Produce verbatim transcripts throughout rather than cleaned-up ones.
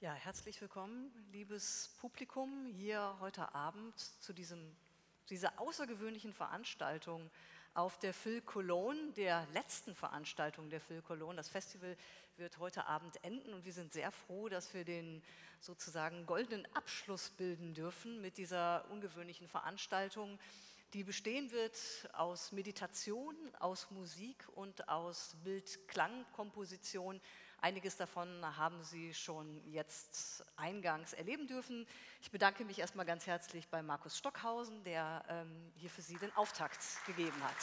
Ja, herzlich willkommen, liebes Publikum, hier heute Abend zu diesem, dieser außergewöhnlichen Veranstaltung auf der Phil Cologne, der letzten Veranstaltung der Phil Cologne. Das Festival wird heute Abend enden und wir sind sehr froh, dass wir den sozusagen goldenen Abschluss bilden dürfen mit dieser ungewöhnlichen Veranstaltung, die bestehen wird aus Meditation, aus Musik und aus Bild-Klang-Komposition. Einiges davon haben Sie schon jetzt eingangs erleben dürfen. Ich bedanke mich erstmal ganz herzlich bei Markus Stockhausen, der ähm, hier für Sie den Auftakt gegeben hat.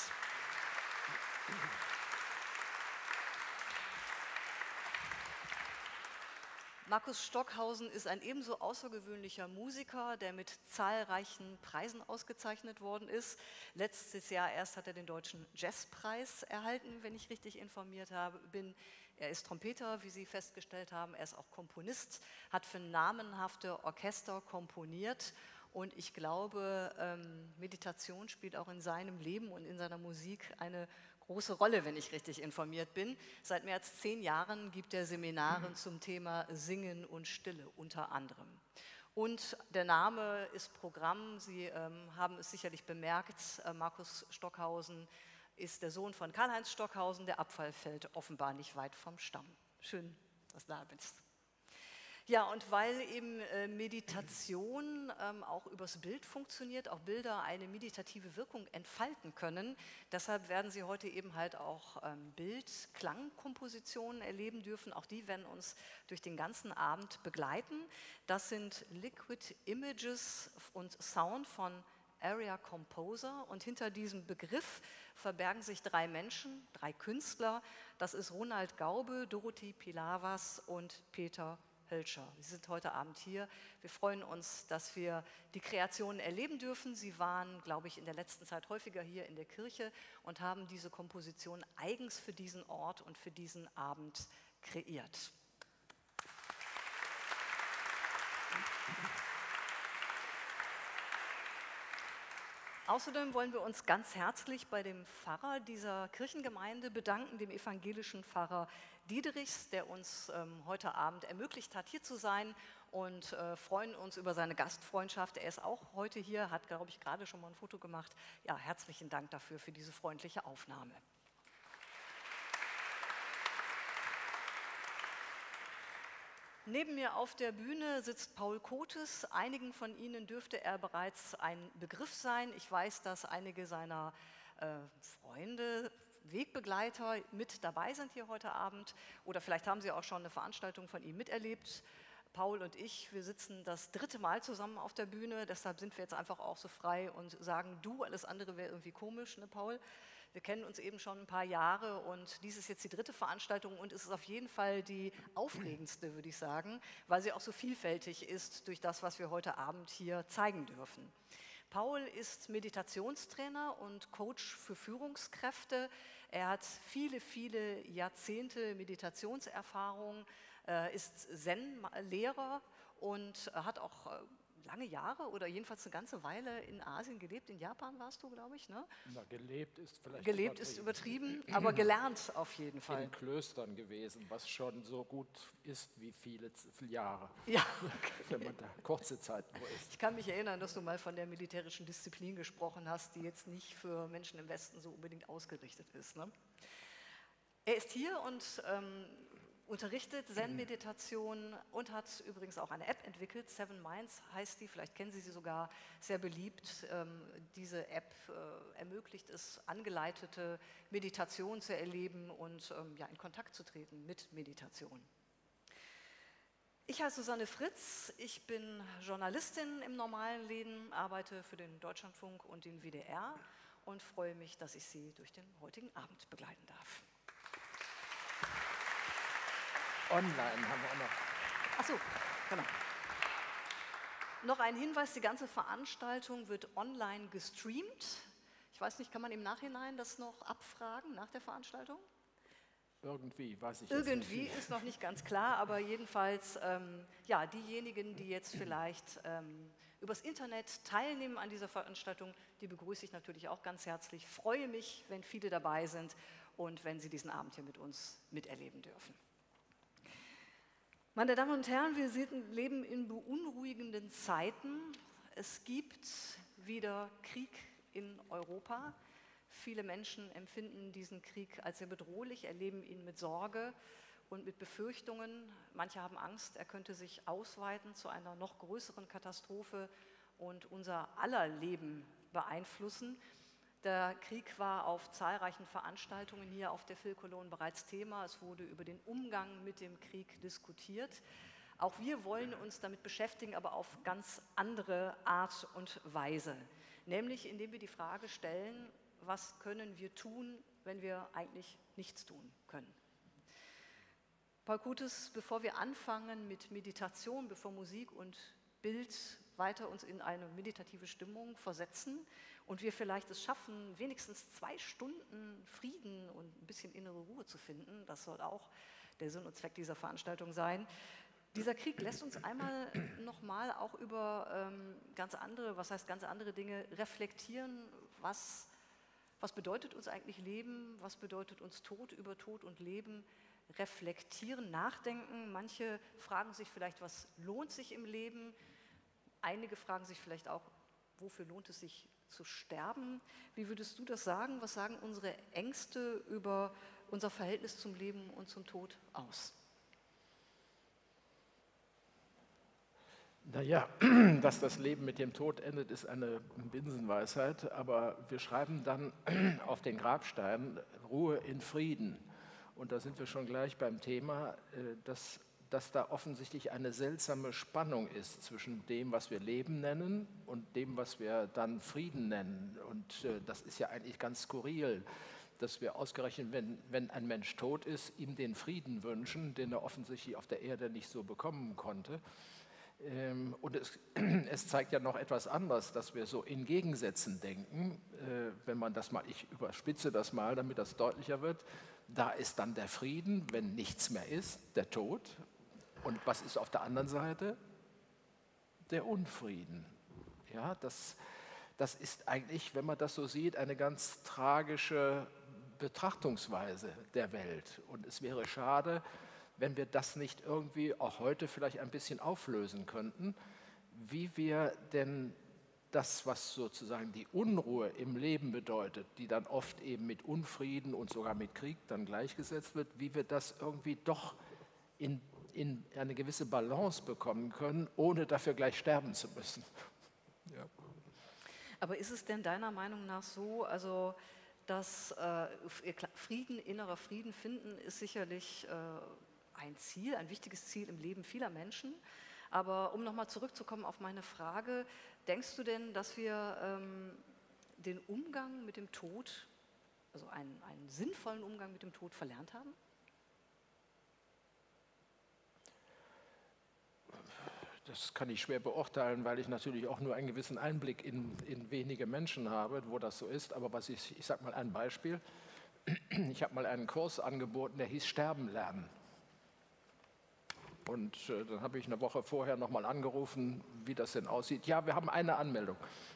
Markus Stockhausen ist ein ebenso außergewöhnlicher Musiker, der mit zahlreichen Preisen ausgezeichnet worden ist. Letztes Jahr erst hat er den Deutschen Jazzpreis erhalten, wenn ich richtig informiert habe, bin. Er ist Trompeter, wie Sie festgestellt haben, er ist auch Komponist, hat für namenhafte Orchester komponiert. Und ich glaube, ähm, Meditation spielt auch in seinem Leben und in seiner Musik eine große Rolle, wenn ich richtig informiert bin. Seit mehr als zehn Jahren gibt er Seminare zum Thema Singen und Stille unter anderem. Und der Name ist Programm, Sie ähm, haben es sicherlich bemerkt, äh, Markus Stockhausen ist der Sohn von Karl-Heinz Stockhausen, der Abfall fällt offenbar nicht weit vom Stamm. Schön, dass du da bist. Ja, und weil eben äh, Meditation ähm, auch übers Bild funktioniert, auch Bilder eine meditative Wirkung entfalten können, deshalb werden Sie heute eben halt auch ähm, Bild-Klangkompositionen erleben dürfen. Auch die werden uns durch den ganzen Abend begleiten. Das sind Liquid Images und Sound von Area Composer, und hinter diesem Begriff verbergen sich drei Menschen, drei Künstler. Das ist Ronald Gaube, Dorothee Pilavas und Peter Hölscher. Sie sind heute Abend hier. Wir freuen uns, dass wir die Kreationen erleben dürfen. Sie waren, glaube ich, in der letzten Zeit häufiger hier in der Kirche und haben diese Komposition eigens für diesen Ort und für diesen Abend kreiert. Außerdem wollen wir uns ganz herzlich bei dem Pfarrer dieser Kirchengemeinde bedanken, dem evangelischen Pfarrer Diederichs, der uns ähm, heute Abend ermöglicht hat, hier zu sein, und äh, freuen uns über seine Gastfreundschaft. Er ist auch heute hier, hat, glaube ich, gerade schon mal ein Foto gemacht. Ja, herzlichen Dank dafür, für diese freundliche Aufnahme. Neben mir auf der Bühne sitzt Paul Kotes. Einigen von Ihnen dürfte er bereits ein Begriff sein. Ich weiß, dass einige seiner äh, Freunde, Wegbegleiter mit dabei sind hier heute Abend. Oder vielleicht haben Sie auch schon eine Veranstaltung von ihm miterlebt. Paul und ich, wir sitzen das dritte Mal zusammen auf der Bühne. Deshalb sind wir jetzt einfach auch so frei und sagen du, alles andere wäre irgendwie komisch, ne Paul? Wir kennen uns eben schon ein paar Jahre und dies ist jetzt die dritte Veranstaltung und es ist auf jeden Fall die aufregendste, würde ich sagen, weil sie auch so vielfältig ist durch das, was wir heute Abend hier zeigen dürfen. Paul ist Meditationstrainer und Coach für Führungskräfte. Er hat viele, viele Jahrzehnte Meditationserfahrung, ist Zen-Lehrer und hat auch lange Jahre oder jedenfalls eine ganze Weile in Asien gelebt. In Japan warst du, glaube ich, ne? Na, gelebt ist vielleicht Gelebt übertrieben. ist übertrieben, aber gelernt auf jeden Fall. In Klöstern gewesen, was schon so gut ist wie viele, viele Jahre, ja, okay. Wenn man da kurze Zeit nur ist. Ich kann mich erinnern, dass du mal von der militärischen Disziplin gesprochen hast, die jetzt nicht für Menschen im Westen so unbedingt ausgerichtet ist. Ne? Er ist hier und ähm, unterrichtet Zen-Meditation und hat übrigens auch eine App entwickelt. Seven Minds heißt die, vielleicht kennen Sie sie sogar, sehr beliebt. Ähm, diese App äh, ermöglicht es, angeleitete Meditation zu erleben und ähm, ja, in Kontakt zu treten mit Meditation. Ich heiße Susanne Fritz, ich bin Journalistin im normalen Leben, arbeite für den Deutschlandfunk und den W D R und freue mich, dass ich Sie durch den heutigen Abend begleiten darf. Online haben wir auch noch. Ach so, genau. Noch ein Hinweis, die ganze Veranstaltung wird online gestreamt. Ich weiß nicht, kann man im Nachhinein das noch abfragen, nach der Veranstaltung? Irgendwie, weiß ich Irgendwie jetzt nicht. ist noch nicht ganz klar, aber jedenfalls, ähm, ja, diejenigen, die jetzt vielleicht ähm, übers Internet teilnehmen an dieser Veranstaltung, die begrüße ich natürlich auch ganz herzlich. Freue mich, wenn viele dabei sind und wenn Sie diesen Abend hier mit uns miterleben dürfen. Meine Damen und Herren, wir leben in beunruhigenden Zeiten. Es gibt wieder Krieg in Europa. Viele Menschen empfinden diesen Krieg als sehr bedrohlich, erleben ihn mit Sorge und mit Befürchtungen. Manche haben Angst, er könnte sich ausweiten zu einer noch größeren Katastrophe und unser aller Leben beeinflussen. Der Krieg war auf zahlreichen Veranstaltungen hier auf der Philkolon bereits Thema. Es wurde über den Umgang mit dem Krieg diskutiert. Auch wir wollen uns damit beschäftigen, aber auf ganz andere Art und Weise. Nämlich indem wir die Frage stellen, was können wir tun, wenn wir eigentlich nichts tun können. Paul Kutes, bevor wir anfangen mit Meditation, bevor Musik und Bild weiter uns in eine meditative Stimmung versetzen und wir vielleicht es schaffen, wenigstens zwei Stunden Frieden und ein bisschen innere Ruhe zu finden, das soll auch der Sinn und Zweck dieser Veranstaltung sein. Dieser Krieg lässt uns einmal nochmal auch über ähm, ganz andere, was heißt ganz andere Dinge reflektieren, was, was bedeutet uns eigentlich Leben, was bedeutet uns Tod, über Tod und Leben, reflektieren, nachdenken. Manche fragen sich vielleicht, was lohnt sich im Leben? Einige fragen sich vielleicht auch, wofür lohnt es sich zu sterben? Wie würdest du das sagen? Was sagen unsere Ängste über unser Verhältnis zum Leben und zum Tod aus? Naja, dass das Leben mit dem Tod endet, ist eine Binsenweisheit, aber wir schreiben dann auf den Grabstein Ruhe in Frieden. Und da sind wir schon gleich beim Thema, dass, dass da offensichtlich eine seltsame Spannung ist zwischen dem, was wir Leben nennen und dem, was wir dann Frieden nennen. Und das ist ja eigentlich ganz skurril, dass wir ausgerechnet, wenn, wenn ein Mensch tot ist, ihm den Frieden wünschen, den er offensichtlich auf der Erde nicht so bekommen konnte. Und es, es zeigt ja noch etwas anderes, dass wir so in Gegensätzen denken. Wenn man das mal, ich überspitze das mal, damit das deutlicher wird, da ist dann der Frieden, wenn nichts mehr ist, der Tod. Und was ist auf der anderen Seite? Der Unfrieden. Ja, das, das ist eigentlich, wenn man das so sieht, eine ganz tragische Betrachtungsweise der Welt. Und es wäre schade, wenn wir das nicht irgendwie auch heute vielleicht ein bisschen auflösen könnten, wie wir denn das, was sozusagen die Unruhe im Leben bedeutet, die dann oft eben mit Unfrieden und sogar mit Krieg dann gleichgesetzt wird, wie wir das irgendwie doch in, in eine gewisse Balance bekommen können, ohne dafür gleich sterben zu müssen. Ja. Aber ist es denn deiner Meinung nach so, also dass äh, Frieden, innerer Frieden finden, ist sicherlich äh, ein Ziel, ein wichtiges Ziel im Leben vieler Menschen. Aber um nochmal zurückzukommen auf meine Frage, denkst du denn, dass wir ähm, den Umgang mit dem Tod, also einen, einen sinnvollen Umgang mit dem Tod verlernt haben? Das kann ich schwer beurteilen, weil ich natürlich auch nur einen gewissen Einblick in, in wenige Menschen habe, wo das so ist. Aber was ich, ich sage mal ein Beispiel. Ich habe mal einen Kurs angeboten, der hieß Sterben lernen. Und äh, dann habe ich eine Woche vorher nochmal angerufen, wie das denn aussieht. Ja, wir haben eine Anmeldung.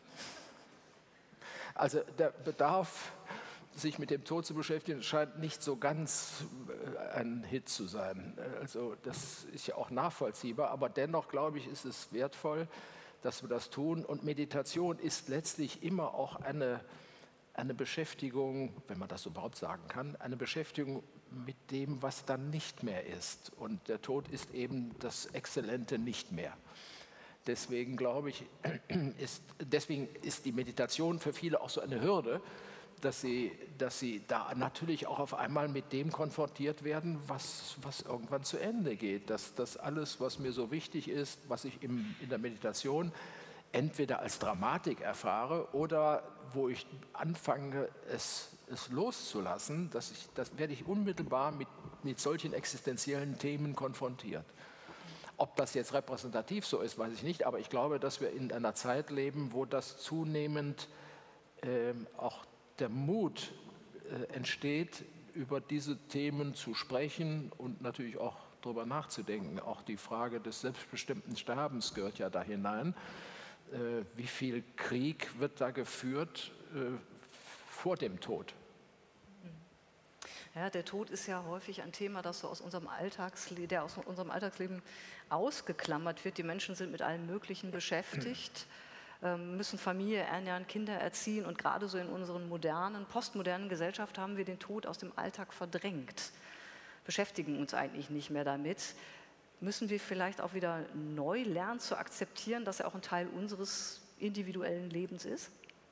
Also der Bedarf, sich mit dem Tod zu beschäftigen, scheint nicht so ganz äh, ein Hit zu sein. Also das ist ja auch nachvollziehbar, aber dennoch, glaube ich, ist es wertvoll, dass wir das tun. Und Meditation ist letztlich immer auch eine, eine Beschäftigung, wenn man das so überhaupt sagen kann, eine Beschäftigung mit dem, was dann nicht mehr ist. Und der Tod ist eben das exzellente Nicht mehr. Deswegen glaube ich, ist, deswegen ist die Meditation für viele auch so eine Hürde, dass sie, dass sie da natürlich auch auf einmal mit dem konfrontiert werden, was, was irgendwann zu Ende geht. Dass das alles, was mir so wichtig ist, was ich im, in der Meditation entweder als Dramatik erfahre oder wo ich anfange, es, es loszulassen, dass ich, das werde ich unmittelbar mit, mit solchen existenziellen Themen konfrontiert. Ob das jetzt repräsentativ so ist, weiß ich nicht, aber ich glaube, dass wir in einer Zeit leben, wo das zunehmend äh, auch der Mut äh, entsteht, über diese Themen zu sprechen und natürlich auch darüber nachzudenken. Auch die Frage des selbstbestimmten Sterbens gehört ja da hinein. Äh, wie viel Krieg wird da geführt äh, vor dem Tod? Ja, der Tod ist ja häufig ein Thema, das so aus unserem Alltagsle der aus unserem Alltagsleben ausgeklammert wird. Die Menschen sind mit allem Möglichen beschäftigt, ähm, müssen Familie ernähren, Kinder erziehen und gerade so in unseren modernen, postmodernen Gesellschaft haben wir den Tod aus dem Alltag verdrängt, beschäftigen uns eigentlich nicht mehr damit. Müssen wir vielleicht auch wieder neu lernen zu akzeptieren, dass er auch ein Teil unseres individuellen Lebens ist?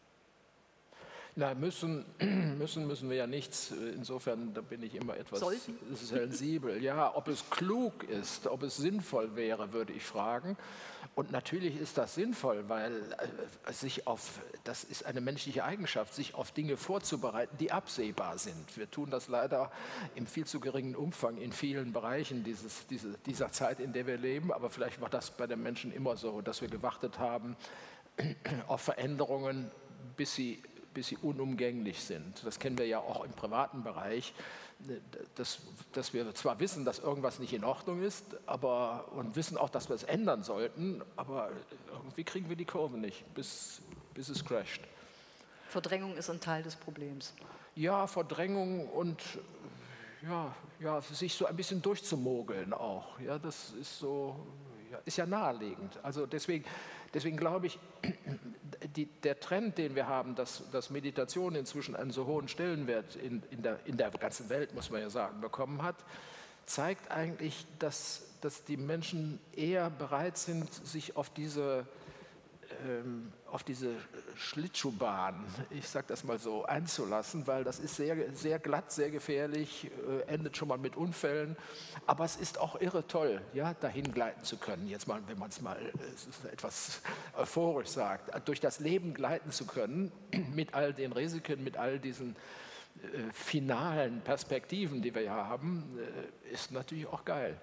Na, müssen, müssen, müssen wir ja nichts. Insofern, da bin ich immer etwas Sollten? sensibel. Ja, ob es klug ist, ob es sinnvoll wäre, würde ich fragen. Und natürlich ist das sinnvoll, weil äh, sich auf, das ist eine menschliche Eigenschaft, sich auf Dinge vorzubereiten, die absehbar sind. Wir tun das leider im viel zu geringen Umfang in vielen Bereichen dieses, diese, dieser Zeit, in der wir leben. Aber vielleicht war das bei den Menschen immer so, dass wir gewartet haben auf Veränderungen, bis sie bis sie unumgänglich sind. Das kennen wir ja auch im privaten Bereich, dass, dass wir zwar wissen, dass irgendwas nicht in Ordnung ist, aber, und wissen auch, dass wir es ändern sollten, aber irgendwie kriegen wir die Kurve nicht, bis, bis es crasht. Verdrängung ist ein Teil des Problems. Ja, Verdrängung und ja, ja, sich so ein bisschen durchzumogeln auch. Ja, das ist so, ja, ist ja naheliegend. Also deswegen, deswegen glaube ich, die, der Trend, den wir haben, dass, dass Meditation inzwischen einen so hohen Stellenwert in, in, der, in der ganzen Welt, muss man ja sagen, bekommen hat, zeigt eigentlich, dass, dass die Menschen eher bereit sind, sich auf diese, ähm, auf diese Schlittschuhbahn, ich sage das mal so, einzulassen, weil das ist sehr, sehr glatt, sehr gefährlich, äh, endet schon mal mit Unfällen, aber es ist auch irre toll, ja, dahin gleiten zu können, jetzt mal, wenn man es mal es ist etwas euphorisch sagt, durch das Leben gleiten zu können, mit all den Risiken, mit all diesen äh, finalen Perspektiven, die wir ja haben, äh, ist natürlich auch geil.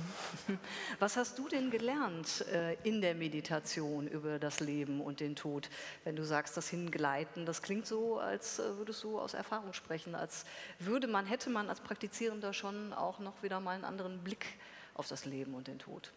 Was hast du denn gelernt äh, in der Meditation über das Leben und den Tod? Wenn du sagst, das Hingleiten, das klingt so, als äh, würdest du aus Erfahrung sprechen, als würde man, hätte man als Praktizierender schon auch noch wieder mal einen anderen Blick auf das Leben und den Tod.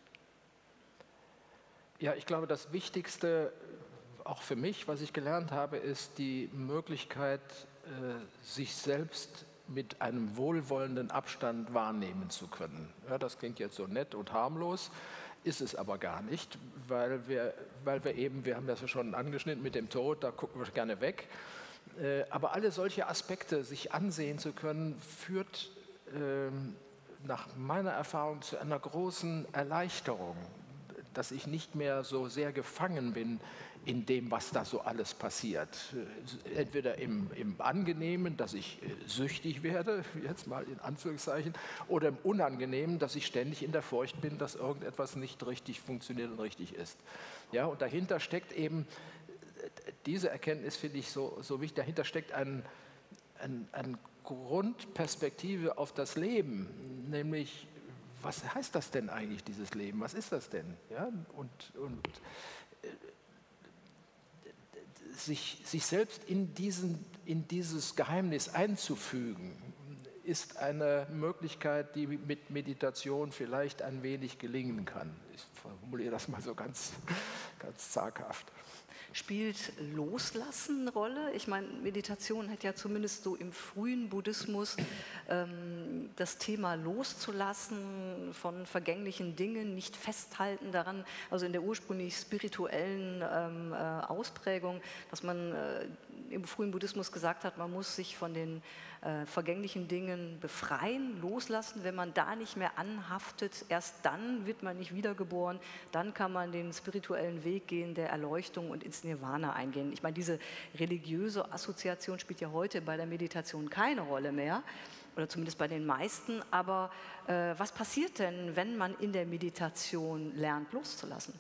Ja, ich glaube, das Wichtigste, auch für mich, was ich gelernt habe, ist die Möglichkeit, äh, sich selbst mit einem wohlwollenden Abstand wahrnehmen zu können. Ja, das klingt jetzt so nett und harmlos, ist es aber gar nicht, weil wir, weil wir eben, wir haben das ja schon angeschnitten mit dem Tod, da gucken wir gerne weg, äh, aber alle solche Aspekte sich ansehen zu können, führt äh, nach meiner Erfahrung zu einer großen Erleichterung, dass ich nicht mehr so sehr gefangen bin in dem, was da so alles passiert. Entweder im, im Angenehmen, dass ich süchtig werde, jetzt mal in Anführungszeichen, oder im Unangenehmen, dass ich ständig in der Furcht bin, dass irgendetwas nicht richtig funktioniert und richtig ist. Ja, und dahinter steckt eben, diese Erkenntnis finde ich so, so wichtig, dahinter steckt ein, ein, ein Grundperspektive auf das Leben, nämlich, was heißt das denn eigentlich, dieses Leben? Was ist das denn? Ja, und, und äh, sich, sich selbst in, diesen, in dieses Geheimnis einzufügen, ist eine Möglichkeit, die mit Meditation vielleicht ein wenig gelingen kann. Ich formuliere das mal so ganz, ganz zaghaft. Spielt Loslassen eine Rolle? Ich meine, Meditation hat ja zumindest so im frühen Buddhismus ähm, das Thema loszulassen von vergänglichen Dingen, nicht festhalten daran, also in der ursprünglich spirituellen ähm, äh, Ausprägung, dass man äh, im frühen Buddhismus gesagt hat, man muss sich von den äh, vergänglichen Dingen befreien, loslassen. Wenn man da nicht mehr anhaftet, erst dann wird man nicht wiedergeboren, dann kann man den spirituellen Weg gehen der Erleuchtung und ins Nirvana eingehen. Ich meine, diese religiöse Assoziation spielt ja heute bei der Meditation keine Rolle mehr, oder zumindest bei den meisten. Aber äh, was passiert denn, wenn man in der Meditation lernt, loszulassen?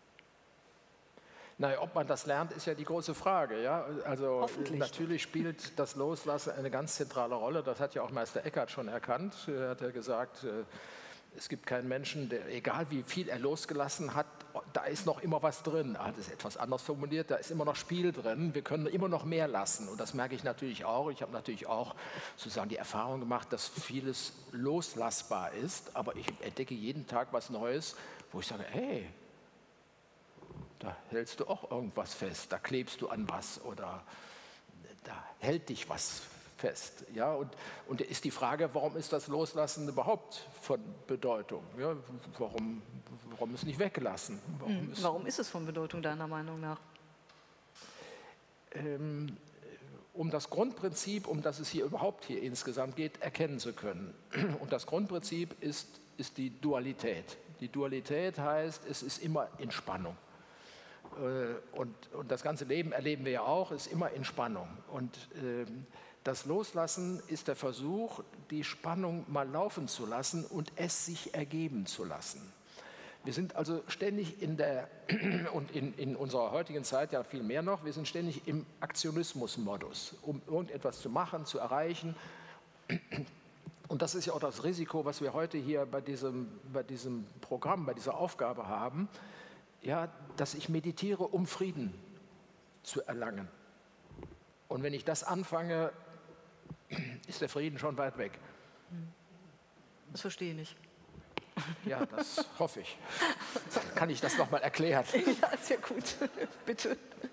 Naja, ob man das lernt, ist ja die große Frage. Ja? Also natürlich spielt das Loslassen eine ganz zentrale Rolle. Das hat ja auch Meister Eckhart schon erkannt. Er hat ja gesagt, es gibt keinen Menschen, der, egal wie viel er losgelassen hat, da ist noch immer was drin. Er hat es etwas anders formuliert, da ist immer noch Spiel drin. Wir können immer noch mehr lassen. Und das merke ich natürlich auch. Ich habe natürlich auch sozusagen die Erfahrung gemacht, dass vieles loslassbar ist. Aber ich entdecke jeden Tag was Neues, wo ich sage, hey, da hältst du auch irgendwas fest, da klebst du an was oder da hält dich was fest. Ja? Und, und ist die Frage, warum ist das Loslassen überhaupt von Bedeutung? Ja? Warum, warum es nicht weglassen? Warum, hm. ist, warum ist es von Bedeutung deiner Meinung nach? Ähm, um das Grundprinzip, um das es hier überhaupt hier insgesamt geht, erkennen zu können. Und das Grundprinzip ist, ist die Dualität. Die Dualität heißt, es ist immer in Spannung. Und, und das ganze Leben erleben wir ja auch, ist immer in Spannung. Und äh, das Loslassen ist der Versuch, die Spannung mal laufen zu lassen und es sich ergeben zu lassen. Wir sind also ständig in der, und in, in unserer heutigen Zeit ja viel mehr noch, wir sind ständig im Aktionismus-Modus, um irgendetwas zu machen, zu erreichen. Und das ist ja auch das Risiko, was wir heute hier bei diesem, bei diesem Programm, bei dieser Aufgabe haben, ja, dass ich meditiere, um Frieden zu erlangen. Und wenn ich das anfange, ist der Frieden schon weit weg. Das verstehe ich nicht. Ja, das hoffe ich. Kann ich das nochmal erklären? Ja, sehr gut. Bitte.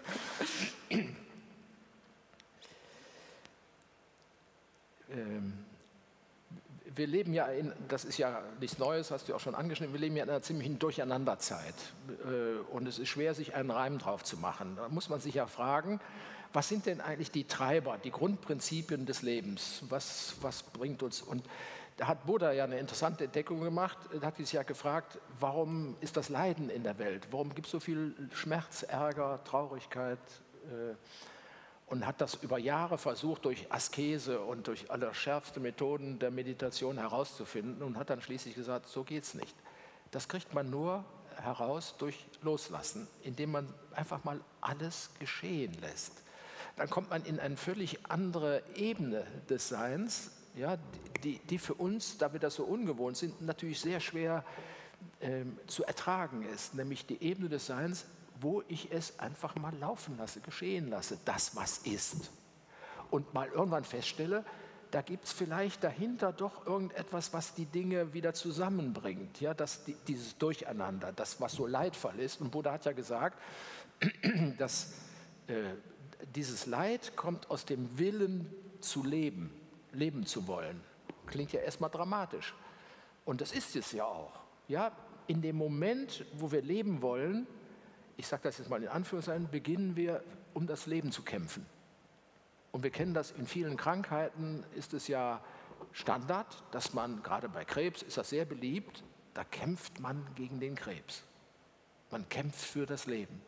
Ähm, wir leben ja in, das ist ja nichts Neues, hast du auch schon angeschnitten, wir leben ja in einer ziemlichen Durcheinanderzeit. Äh, und es ist schwer, sich einen Reim drauf zu machen. Da muss man sich ja fragen, was sind denn eigentlich die Treiber, die Grundprinzipien des Lebens? Was, was bringt uns? Und da hat Buddha ja eine interessante Entdeckung gemacht. Er hat sich ja gefragt, warum ist das Leiden in der Welt? Warum gibt es so viel Schmerz, Ärger, Traurigkeit? Und hat das über Jahre versucht, durch Askese und durch allerschärfste Methoden der Meditation herauszufinden und hat dann schließlich gesagt, so geht es nicht. Das kriegt man nur heraus durch Loslassen, indem man einfach mal alles geschehen lässt. Dann kommt man in eine völlig andere Ebene des Seins, ja, die, die für uns, da wir das so ungewohnt sind, natürlich sehr schwer ähm, zu ertragen ist, nämlich die Ebene des Seins, wo ich es einfach mal laufen lasse, geschehen lasse, das, was ist. Und mal irgendwann feststelle, da gibt es vielleicht dahinter doch irgendetwas, was die Dinge wieder zusammenbringt, ja, dass die, dieses Durcheinander, das, was so leidvoll ist. Und Buddha hat ja gesagt, dass äh, dieses Leid kommt aus dem Willen zu leben, leben zu wollen. Klingt ja erstmal dramatisch. Und das ist es ja auch. Ja, in dem Moment, wo wir leben wollen, ich sage das jetzt mal in Anführungszeichen, beginnen wir, um das Leben zu kämpfen. Und wir kennen das, in vielen Krankheiten ist es ja Standard, dass man, gerade bei Krebs ist das sehr beliebt, da kämpft man gegen den Krebs. Man kämpft für das Leben.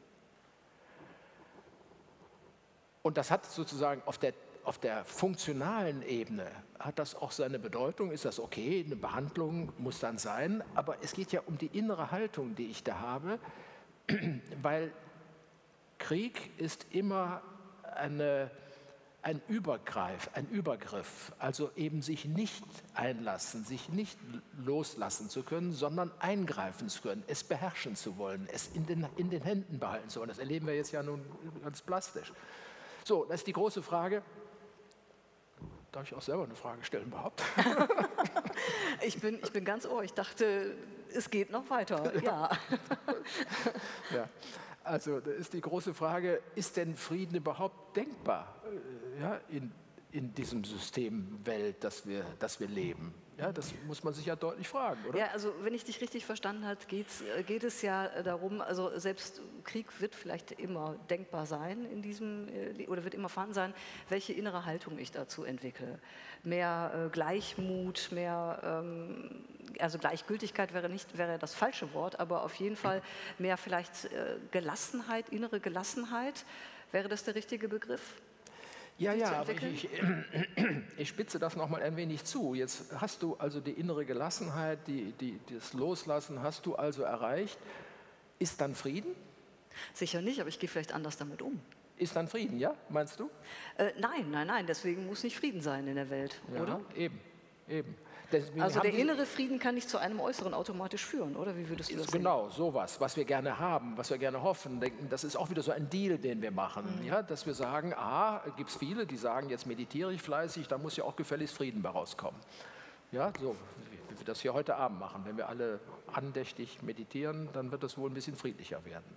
Und das hat sozusagen auf der, auf der funktionalen Ebene, hat das auch seine Bedeutung, ist das okay, eine Behandlung muss dann sein, aber es geht ja um die innere Haltung, die ich da habe, weil Krieg ist immer eine, ein Übergreif, ein Übergriff, also eben sich nicht einlassen, sich nicht loslassen zu können, sondern eingreifen zu können, es beherrschen zu wollen, es in den, in den Händen behalten zu wollen. Das erleben wir jetzt ja nun ganz plastisch. So, das ist die große Frage. Darf ich auch selber eine Frage stellen überhaupt? ich, bin, ich bin ganz ohr. Ich dachte, es geht noch weiter. Ja. Ja. Also da ist die große Frage, ist denn Frieden überhaupt denkbar, ja, in, in diesem System Welt, das wir, das wir leben? Ja, das muss man sich ja deutlich fragen, oder? Ja, also wenn ich dich richtig verstanden habe, geht's, geht es ja darum, also selbst Krieg wird vielleicht immer denkbar sein in diesem, oder wird immer vorhanden sein, welche innere Haltung ich dazu entwickle. Mehr äh, Gleichmut, mehr, ähm, also Gleichgültigkeit wäre nicht, wäre das falsche Wort, aber auf jeden Fall mehr vielleicht äh, Gelassenheit, innere Gelassenheit. Wäre das der richtige Begriff? Ja, ja, aber ich, ich, ich spitze das noch mal ein wenig zu. Jetzt hast du also die innere Gelassenheit, die, die, das Loslassen hast du also erreicht. Ist dann Frieden? Sicher nicht, aber ich gehe vielleicht anders damit um. Ist dann Frieden, ja? Meinst du? Äh, nein, nein, nein, deswegen muss nicht Frieden sein in der Welt, ja, oder? Eben, eben. Deswegen also der innere Frieden kann nicht zu einem äußeren automatisch führen, oder? Wie würdest du das sehen? Genau, sowas, was wir gerne haben, was wir gerne hoffen, denken, das ist auch wieder so ein Deal, den wir machen, mhm. ja, dass wir sagen, ah, gibt es viele, die sagen, jetzt meditiere ich fleißig, da muss ja auch gefälligst Frieden bei rauskommen. Ja, so wie wir das hier heute Abend machen. Wenn wir alle andächtig meditieren, dann wird das wohl ein bisschen friedlicher werden.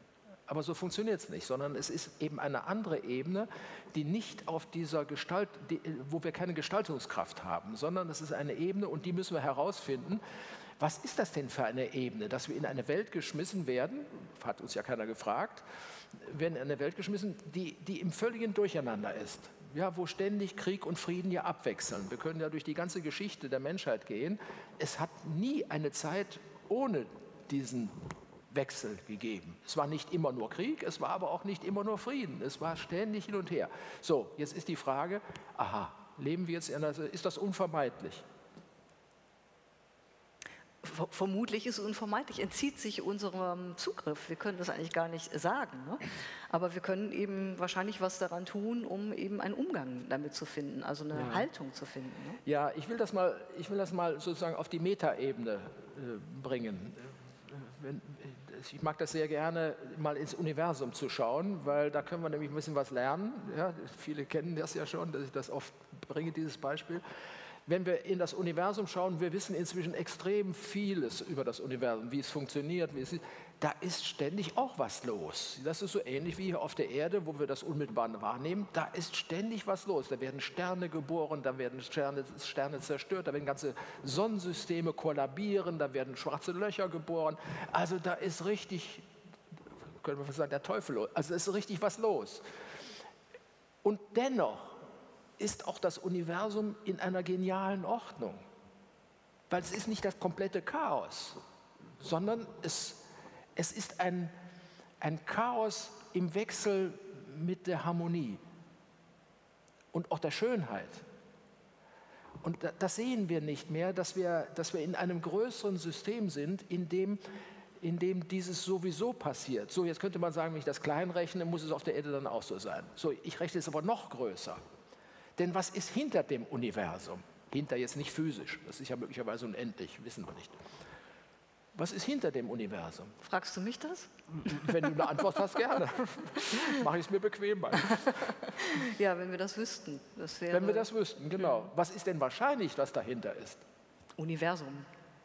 Aber so funktioniert es nicht, sondern es ist eben eine andere Ebene, die nicht auf dieser Gestalt, die, wo wir keine Gestaltungskraft haben, sondern es ist eine Ebene und die müssen wir herausfinden. Was ist das denn für eine Ebene, dass wir in eine Welt geschmissen werden, hat uns ja keiner gefragt, werden in eine Welt geschmissen, die, die im völligen Durcheinander ist, ja, wo ständig Krieg und Frieden ja abwechseln. Wir können ja durch die ganze Geschichte der Menschheit gehen. Es hat nie eine Zeit ohne diesen Wechsel gegeben. Es war nicht immer nur Krieg, es war aber auch nicht immer nur Frieden. Es war ständig hin und her. So, jetzt ist die Frage, aha, leben wir jetzt in einer, ist das unvermeidlich? Vermutlich ist es unvermeidlich, entzieht sich unserem Zugriff. Wir können das eigentlich gar nicht sagen. Ne? Aber wir können eben wahrscheinlich was daran tun, um eben einen Umgang damit zu finden, also eine ja. Haltung zu finden. Ne? Ja, ich will das mal, ich will das mal sozusagen auf die Metaebene äh, bringen. Wenn, ich mag das sehr gerne, mal ins Universum zu schauen, weil da können wir nämlich ein bisschen was lernen. Ja, viele kennen das ja schon, dass ich das oft bringe, dieses Beispiel. Wenn wir in das Universum schauen, wir wissen inzwischen extrem vieles über das Universum, wie es funktioniert, wie es ist. Da ist ständig auch was los. Das ist so ähnlich wie hier auf der Erde, wo wir das unmittelbar wahrnehmen. Da ist ständig was los. Da werden Sterne geboren, da werden Sterne, Sterne zerstört, da werden ganze Sonnensysteme kollabieren, da werden schwarze Löcher geboren. Also da ist richtig, können wir sagen, der Teufel los. Also da ist richtig was los. Und dennoch ist auch das Universum in einer genialen Ordnung. Weil es ist nicht das komplette Chaos, sondern es, es ist ein, ein Chaos im Wechsel mit der Harmonie und auch der Schönheit. Und das sehen wir nicht mehr, dass wir, dass wir in einem größeren System sind, in dem, in dem dieses sowieso passiert. So, jetzt könnte man sagen, wenn ich das klein rechne, muss es auf der Erde dann auch so sein. So, ich rechne es aber noch größer. Denn was ist hinter dem Universum? Hinter jetzt nicht physisch, das ist ja möglicherweise unendlich, wissen wir nicht. Was ist hinter dem Universum? Fragst du mich das? Wenn du eine Antwort hast, gerne. Mache ich es mir bequem. Ja, wenn wir das wüssten. Das wäre wenn wir das wüssten, genau. Was ist denn wahrscheinlich, was dahinter ist? Universum.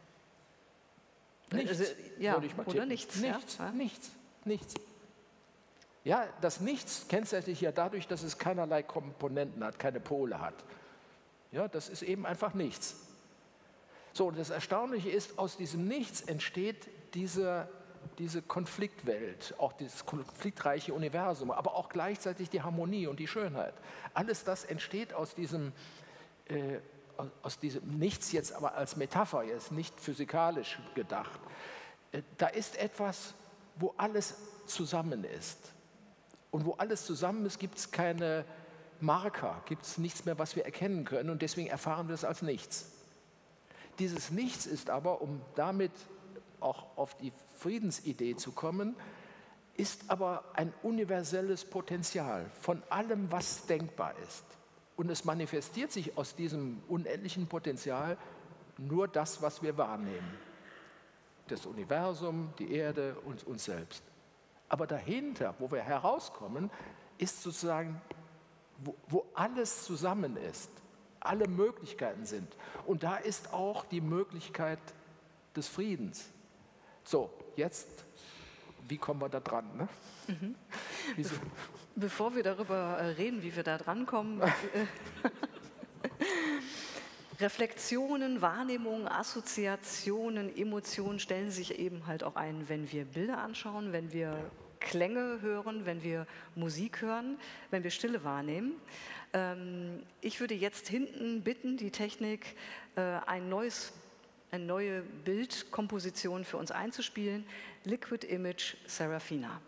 Nichts, also, ja, würde ich mal oder nichts. Nichts, ja? nichts, nichts. Ja, das Nichts kennzeichnet sich ja dadurch, dass es keinerlei Komponenten hat, keine Pole hat. Ja, das ist eben einfach nichts. So, und das Erstaunliche ist, aus diesem Nichts entsteht diese, diese Konfliktwelt, auch dieses konfliktreiche Universum, aber auch gleichzeitig die Harmonie und die Schönheit. Alles das entsteht aus diesem, äh, aus diesem Nichts jetzt aber als Metapher, jetzt nicht physikalisch gedacht. Äh, da ist etwas, wo alles zusammen ist. Und wo alles zusammen ist, gibt es keine Marker, gibt es nichts mehr, was wir erkennen können und deswegen erfahren wir es als nichts. Dieses Nichts ist aber, um damit auch auf die Friedensidee zu kommen, ist aber ein universelles Potenzial von allem, was denkbar ist. Und es manifestiert sich aus diesem unendlichen Potenzial nur das, was wir wahrnehmen. Das Universum, die Erde und uns selbst. Aber dahinter, wo wir herauskommen, ist sozusagen, wo, wo alles zusammen ist, alle Möglichkeiten sind. Und da ist auch die Möglichkeit des Friedens. So, jetzt, wie kommen wir da dran? Ne? Mhm. Be bevor wir darüber reden, wie wir da dran kommen, Reflexionen, Wahrnehmungen, Assoziationen, Emotionen stellen sich eben halt auch ein, wenn wir Bilder anschauen, wenn wir Klänge hören, wenn wir Musik hören, wenn wir Stille wahrnehmen. Ähm, ich würde jetzt hinten bitten, die Technik, äh, ein neues, eine neue Bildkomposition für uns einzuspielen. Liquid Image Serafina.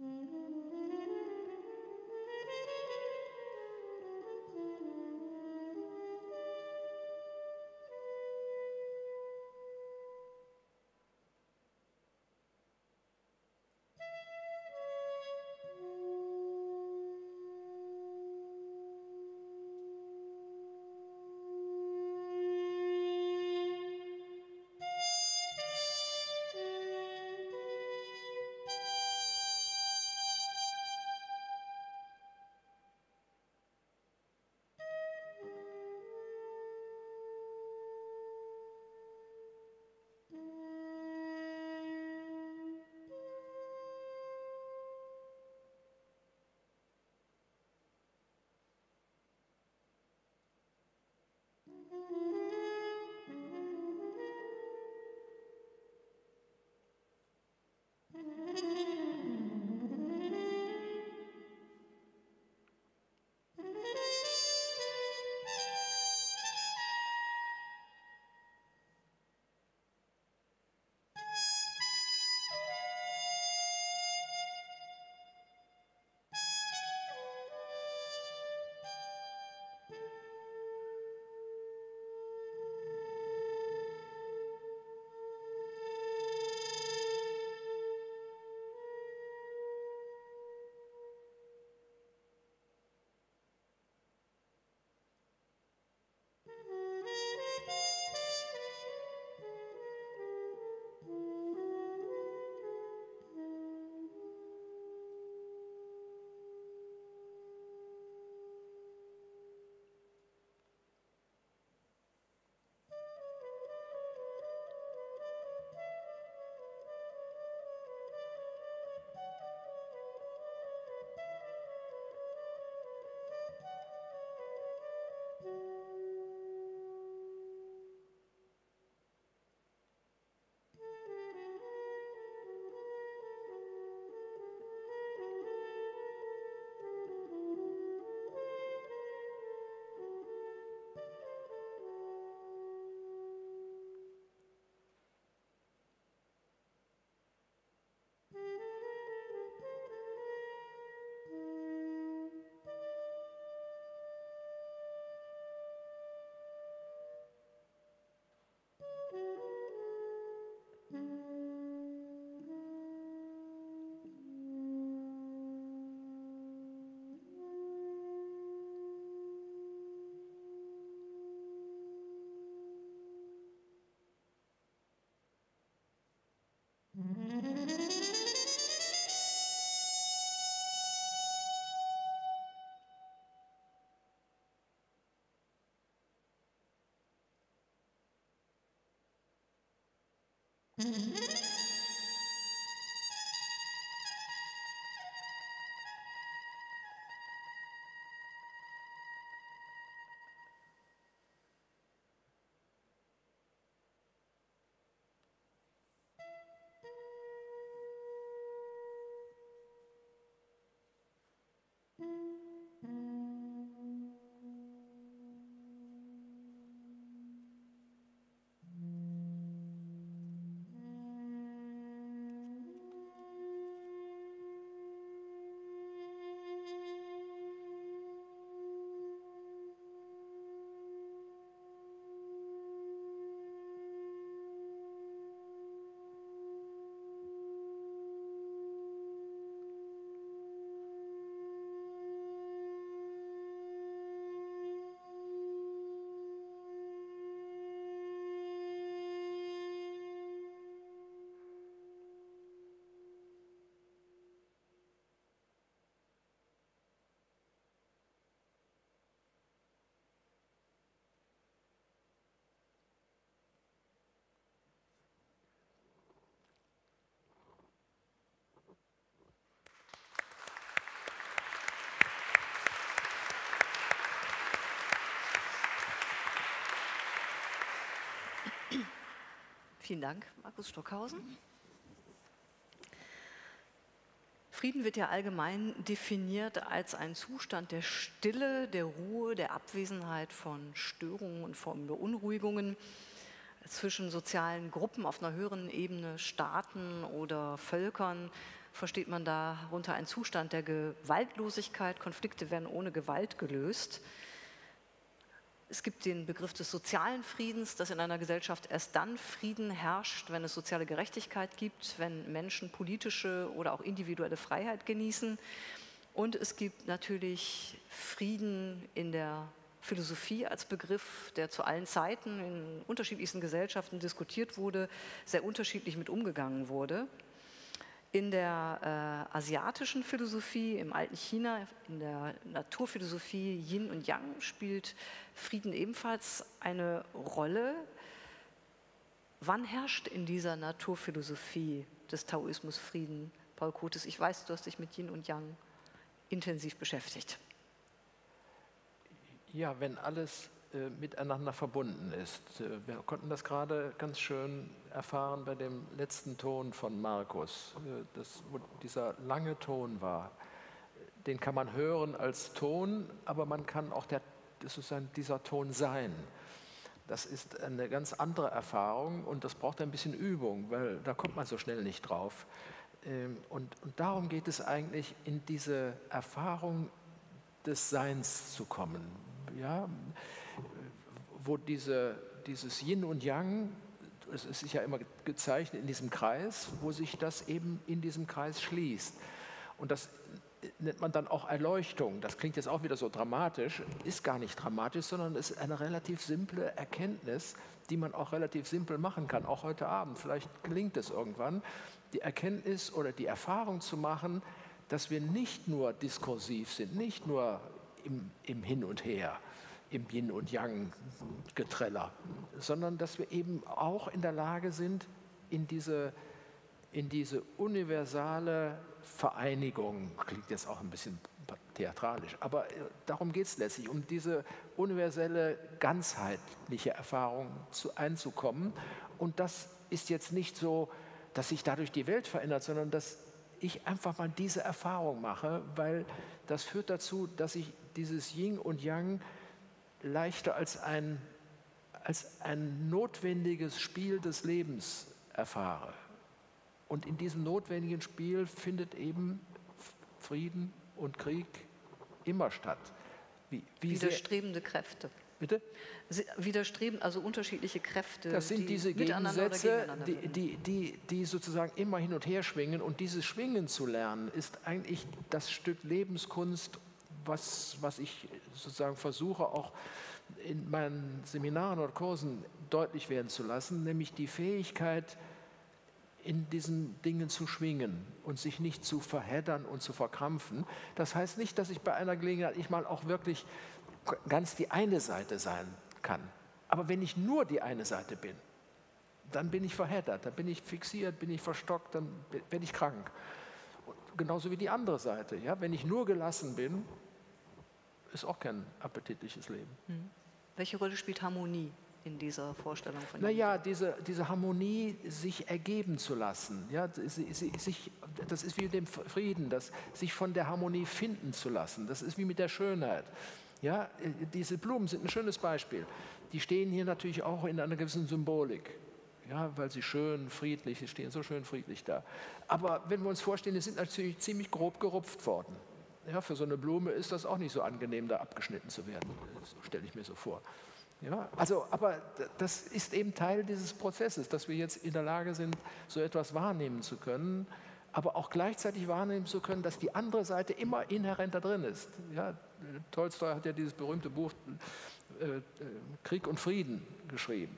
Vielen Dank, Markus Stockhausen. Frieden wird ja allgemein definiert als ein Zustand der Stille, der Ruhe, der Abwesenheit von Störungen und von Beunruhigungen zwischen sozialen Gruppen auf einer höheren Ebene, Staaten oder Völkern, versteht man darunter einen Zustand der Gewaltlosigkeit. Konflikte werden ohne Gewalt gelöst. Es gibt den Begriff des sozialen Friedens, dass in einer Gesellschaft erst dann Frieden herrscht, wenn es soziale Gerechtigkeit gibt, wenn Menschen politische oder auch individuelle Freiheit genießen. Und es gibt natürlich Frieden in der Philosophie als Begriff, der zu allen Zeiten in unterschiedlichsten Gesellschaften diskutiert wurde, sehr unterschiedlich mit umgegangen wurde. In der äh, asiatischen Philosophie, im alten China, in der Naturphilosophie Yin und Yang spielt Frieden ebenfalls eine Rolle. Wann herrscht in dieser Naturphilosophie des Taoismus Frieden, Paul Kotis? Ich weiß, du hast dich mit Yin und Yang intensiv beschäftigt. Ja, wenn alles äh, miteinander verbunden ist. Äh, wir konnten das gerade ganz schön erfahren bei dem letzten Ton von Markus, äh, das, wo dieser lange Ton war. Den kann man hören als Ton, aber man kann auch der, sozusagen dieser Ton sein. Das ist eine ganz andere Erfahrung und das braucht ein bisschen Übung, weil da kommt man so schnell nicht drauf. Ähm, und, und darum geht es eigentlich, in diese Erfahrung des Seins zu kommen. Ja, wo diese, dieses Yin und Yang, es ist ja immer gezeichnet in diesem Kreis, wo sich das eben in diesem Kreis schließt. Und das nennt man dann auch Erleuchtung. Das klingt jetzt auch wieder so dramatisch, ist gar nicht dramatisch, sondern es ist eine relativ simple Erkenntnis, die man auch relativ simpel machen kann, auch heute Abend. Vielleicht gelingt es irgendwann, die Erkenntnis oder die Erfahrung zu machen, dass wir nicht nur diskursiv sind, nicht nur Im, im Hin und Her, im Yin und Yang Getreller, sondern dass wir eben auch in der Lage sind, in diese, in diese universale Vereinigung, klingt jetzt auch ein bisschen theatralisch, aber darum geht es letztlich, um diese universelle, ganzheitliche Erfahrung zu, einzukommen. Und das ist jetzt nicht so, dass sich dadurch die Welt verändert, sondern dass ich einfach mal diese Erfahrung mache, weil das führt dazu, dass ich dieses Yin und Yang leichter als ein, als ein notwendiges Spiel des Lebens erfahre. Und in diesem notwendigen Spiel findet eben Frieden und Krieg immer statt. Wie, wie Widerstrebende Kräfte. Bitte? Widerstreben, also unterschiedliche Kräfte. Das sind die diese miteinander Gegensätze, oder die, die, die, die sozusagen immer hin und her schwingen. Und dieses Schwingen zu lernen, ist eigentlich das Stück Lebenskunst, was, was ich sozusagen versuche auch in meinen Seminaren oder Kursen deutlich werden zu lassen, nämlich die Fähigkeit, in diesen Dingen zu schwingen und sich nicht zu verheddern und zu verkrampfen. Das heißt nicht, dass ich bei einer Gelegenheit ich mal auch wirklich ganz die eine Seite sein kann. Aber wenn ich nur die eine Seite bin, dann bin ich verheddert, dann bin ich fixiert, bin ich verstockt, dann werde ich krank. Und genauso wie die andere Seite. Ja? Wenn ich nur gelassen bin, ist auch kein appetitliches Leben. Hm. Welche Rolle spielt Harmonie in dieser Vorstellung von Ihnen? Naja, diese, diese Harmonie sich ergeben zu lassen. Ja, sich, das ist wie mit dem Frieden, das, sich von der Harmonie finden zu lassen. Das ist wie mit der Schönheit. Ja, diese Blumen sind ein schönes Beispiel. Die stehen hier natürlich auch in einer gewissen Symbolik. Ja, weil sie schön friedlich, sie stehen so schön friedlich da. Aber wenn wir uns vorstellen, die sind natürlich ziemlich grob gerupft worden. Ja, für so eine Blume ist das auch nicht so angenehm, da abgeschnitten zu werden. Das stelle ich mir so vor. Ja, also, aber das ist eben Teil dieses Prozesses, dass wir jetzt in der Lage sind, so etwas wahrnehmen zu können, aber auch gleichzeitig wahrnehmen zu können, dass die andere Seite immer inhärent da drin ist. Ja, Tolstoi hat ja dieses berühmte Buch äh, Krieg und Frieden geschrieben,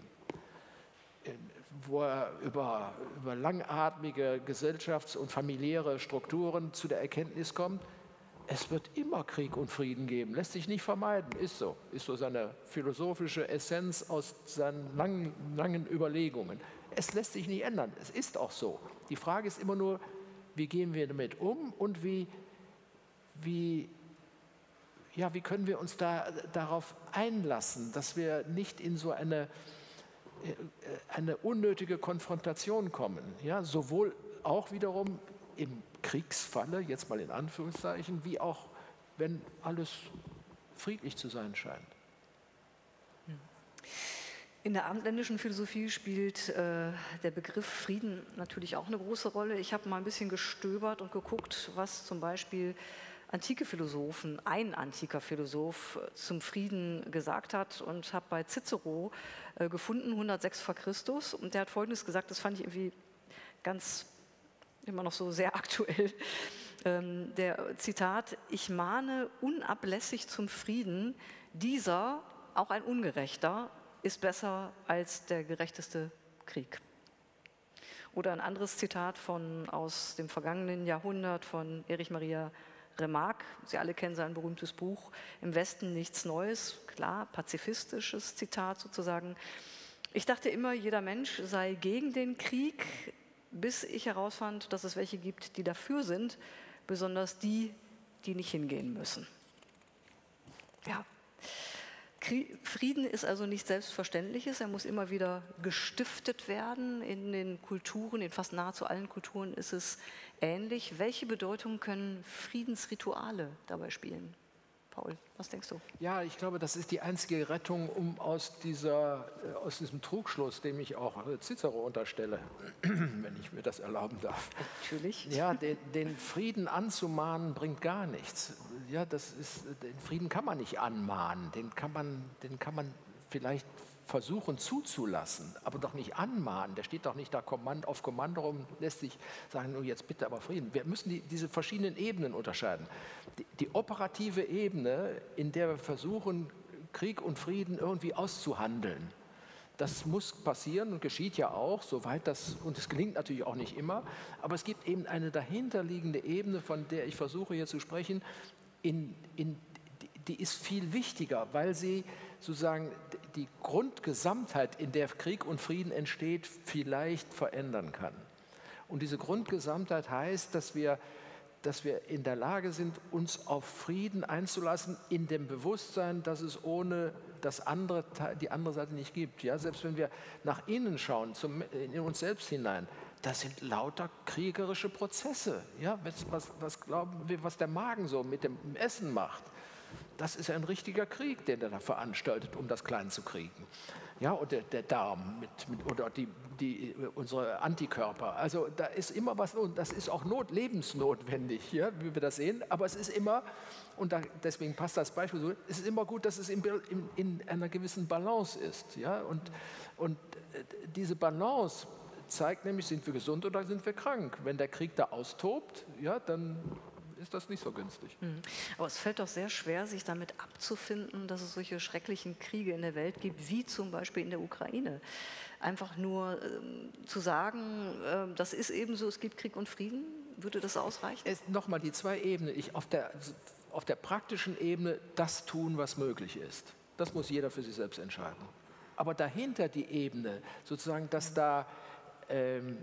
wo er über, über langatmige gesellschafts- und familiäre Strukturen zu der Erkenntnis kommt, es wird immer Krieg und Frieden geben, lässt sich nicht vermeiden, ist so. Ist so seine philosophische Essenz aus seinen langen, langen Überlegungen. Es lässt sich nicht ändern, es ist auch so. Die Frage ist immer nur, wie gehen wir damit um und wie, wie, ja, wie können wir uns da, darauf einlassen, dass wir nicht in so eine, eine unnötige Konfrontation kommen. Ja, sowohl auch wiederum im Kriegsfalle, jetzt mal in Anführungszeichen, wie auch, wenn alles friedlich zu sein scheint. In der abendländischen Philosophie spielt äh, der Begriff Frieden natürlich auch eine große Rolle. Ich habe mal ein bisschen gestöbert und geguckt, was zum Beispiel antike Philosophen, ein antiker Philosoph zum Frieden gesagt hat, und habe bei Cicero äh, gefunden, hundertsechs vor Christus, und der hat Folgendes gesagt, das fand ich irgendwie ganz, immer noch so sehr aktuell. Ähm, der Zitat: Ich mahne unablässig zum Frieden, dieser, auch ein ungerechter, ist besser als der gerechteste Krieg. Oder ein anderes Zitat von, aus dem vergangenen Jahrhundert von Erich Maria Remarque. Sie alle kennen sein berühmtes Buch Im Westen nichts Neues. Klar, pazifistisches Zitat sozusagen. Ich dachte immer, jeder Mensch sei gegen den Krieg, bis ich herausfand, dass es welche gibt, die dafür sind, besonders die, die nicht hingehen müssen. Ja. Frieden ist also nichts Selbstverständliches, er muss immer wieder gestiftet werden. In den Kulturen, in fast nahezu allen Kulturen ist es ähnlich. Welche Bedeutung können Friedensrituale dabei spielen? Paul, was denkst du? Ja, ich glaube, das ist die einzige Rettung, um aus, dieser, aus diesem Trugschluss, dem ich auch Cicero unterstelle, wenn ich mir das erlauben darf. Natürlich. Ja, den, den Frieden anzumahnen bringt gar nichts. Ja, das ist, den Frieden kann man nicht anmahnen, den kann man, den kann man vielleicht versuchen zuzulassen, aber doch nicht anmahnen. Der steht doch nicht da Kommand auf Kommando rum, lässt sich sagen, nur jetzt bitte aber Frieden. Wir müssen die, diese verschiedenen Ebenen unterscheiden. Die, die operative Ebene, in der wir versuchen, Krieg und Frieden irgendwie auszuhandeln, das muss passieren und geschieht ja auch, soweit das, und es gelingt natürlich auch nicht immer, aber es gibt eben eine dahinterliegende Ebene, von der ich versuche hier zu sprechen, in, in, die ist viel wichtiger, weil sie sozusagen die Grundgesamtheit, in der Krieg und Frieden entsteht, vielleicht verändern kann. Und diese Grundgesamtheit heißt, dass wir, dass wir in der Lage sind, uns auf Frieden einzulassen, in dem Bewusstsein, dass es ohne das andere, die andere Seite nicht gibt. Ja, selbst wenn wir nach innen schauen, zum, in uns selbst hinein, das sind lauter kriegerische Prozesse. Ja, was, was, was glauben wir, was der Magen so mit dem Essen macht? Das ist ein richtiger Krieg, den er da veranstaltet, um das klein zu kriegen. Ja, und der, der Darm mit, mit, oder die, die, unsere Antikörper. Also da ist immer was, und das ist auch not, lebensnotwendig, ja, wie wir das sehen. Aber es ist immer, und da, deswegen passt das Beispiel so, es ist immer gut, dass es in, in, in einer gewissen Balance ist. Ja, und, und diese Balance zeigt nämlich, sind wir gesund oder sind wir krank. Wenn der Krieg da austobt, ja, dann ist das nicht so günstig. Aber es fällt doch sehr schwer, sich damit abzufinden, dass es solche schrecklichen Kriege in der Welt gibt, wie zum Beispiel in der Ukraine. Einfach nur ähm, zu sagen, äh, das ist eben so, es gibt Krieg und Frieden, würde das ausreichen? Nochmal die zwei Ebenen. Ich auf der, auf der praktischen Ebene das tun, was möglich ist. Das muss jeder für sich selbst entscheiden. Aber dahinter die Ebene, sozusagen, dass da ähm,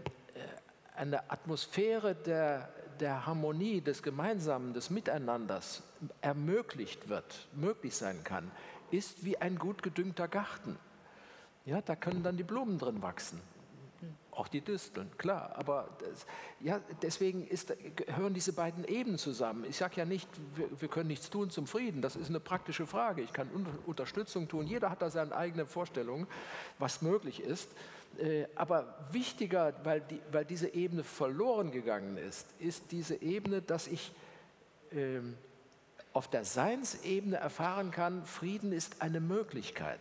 eine Atmosphäre der der Harmonie, des Gemeinsamen, des Miteinanders ermöglicht wird, möglich sein kann, ist wie ein gut gedüngter Garten. Ja, da können dann die Blumen drin wachsen, auch die Disteln, klar. Aber das, ja, deswegen ist, gehören diese beiden Ebenen zusammen. Ich sage ja nicht, wir, wir können nichts tun zum Frieden, das ist eine praktische Frage. Ich kann Unterstützung tun, jeder hat da seine eigene Vorstellung, was möglich ist. Aber wichtiger, weil, die, weil diese Ebene verloren gegangen ist, ist diese Ebene, dass ich ähm, auf der Seinsebene erfahren kann, Frieden ist eine Möglichkeit.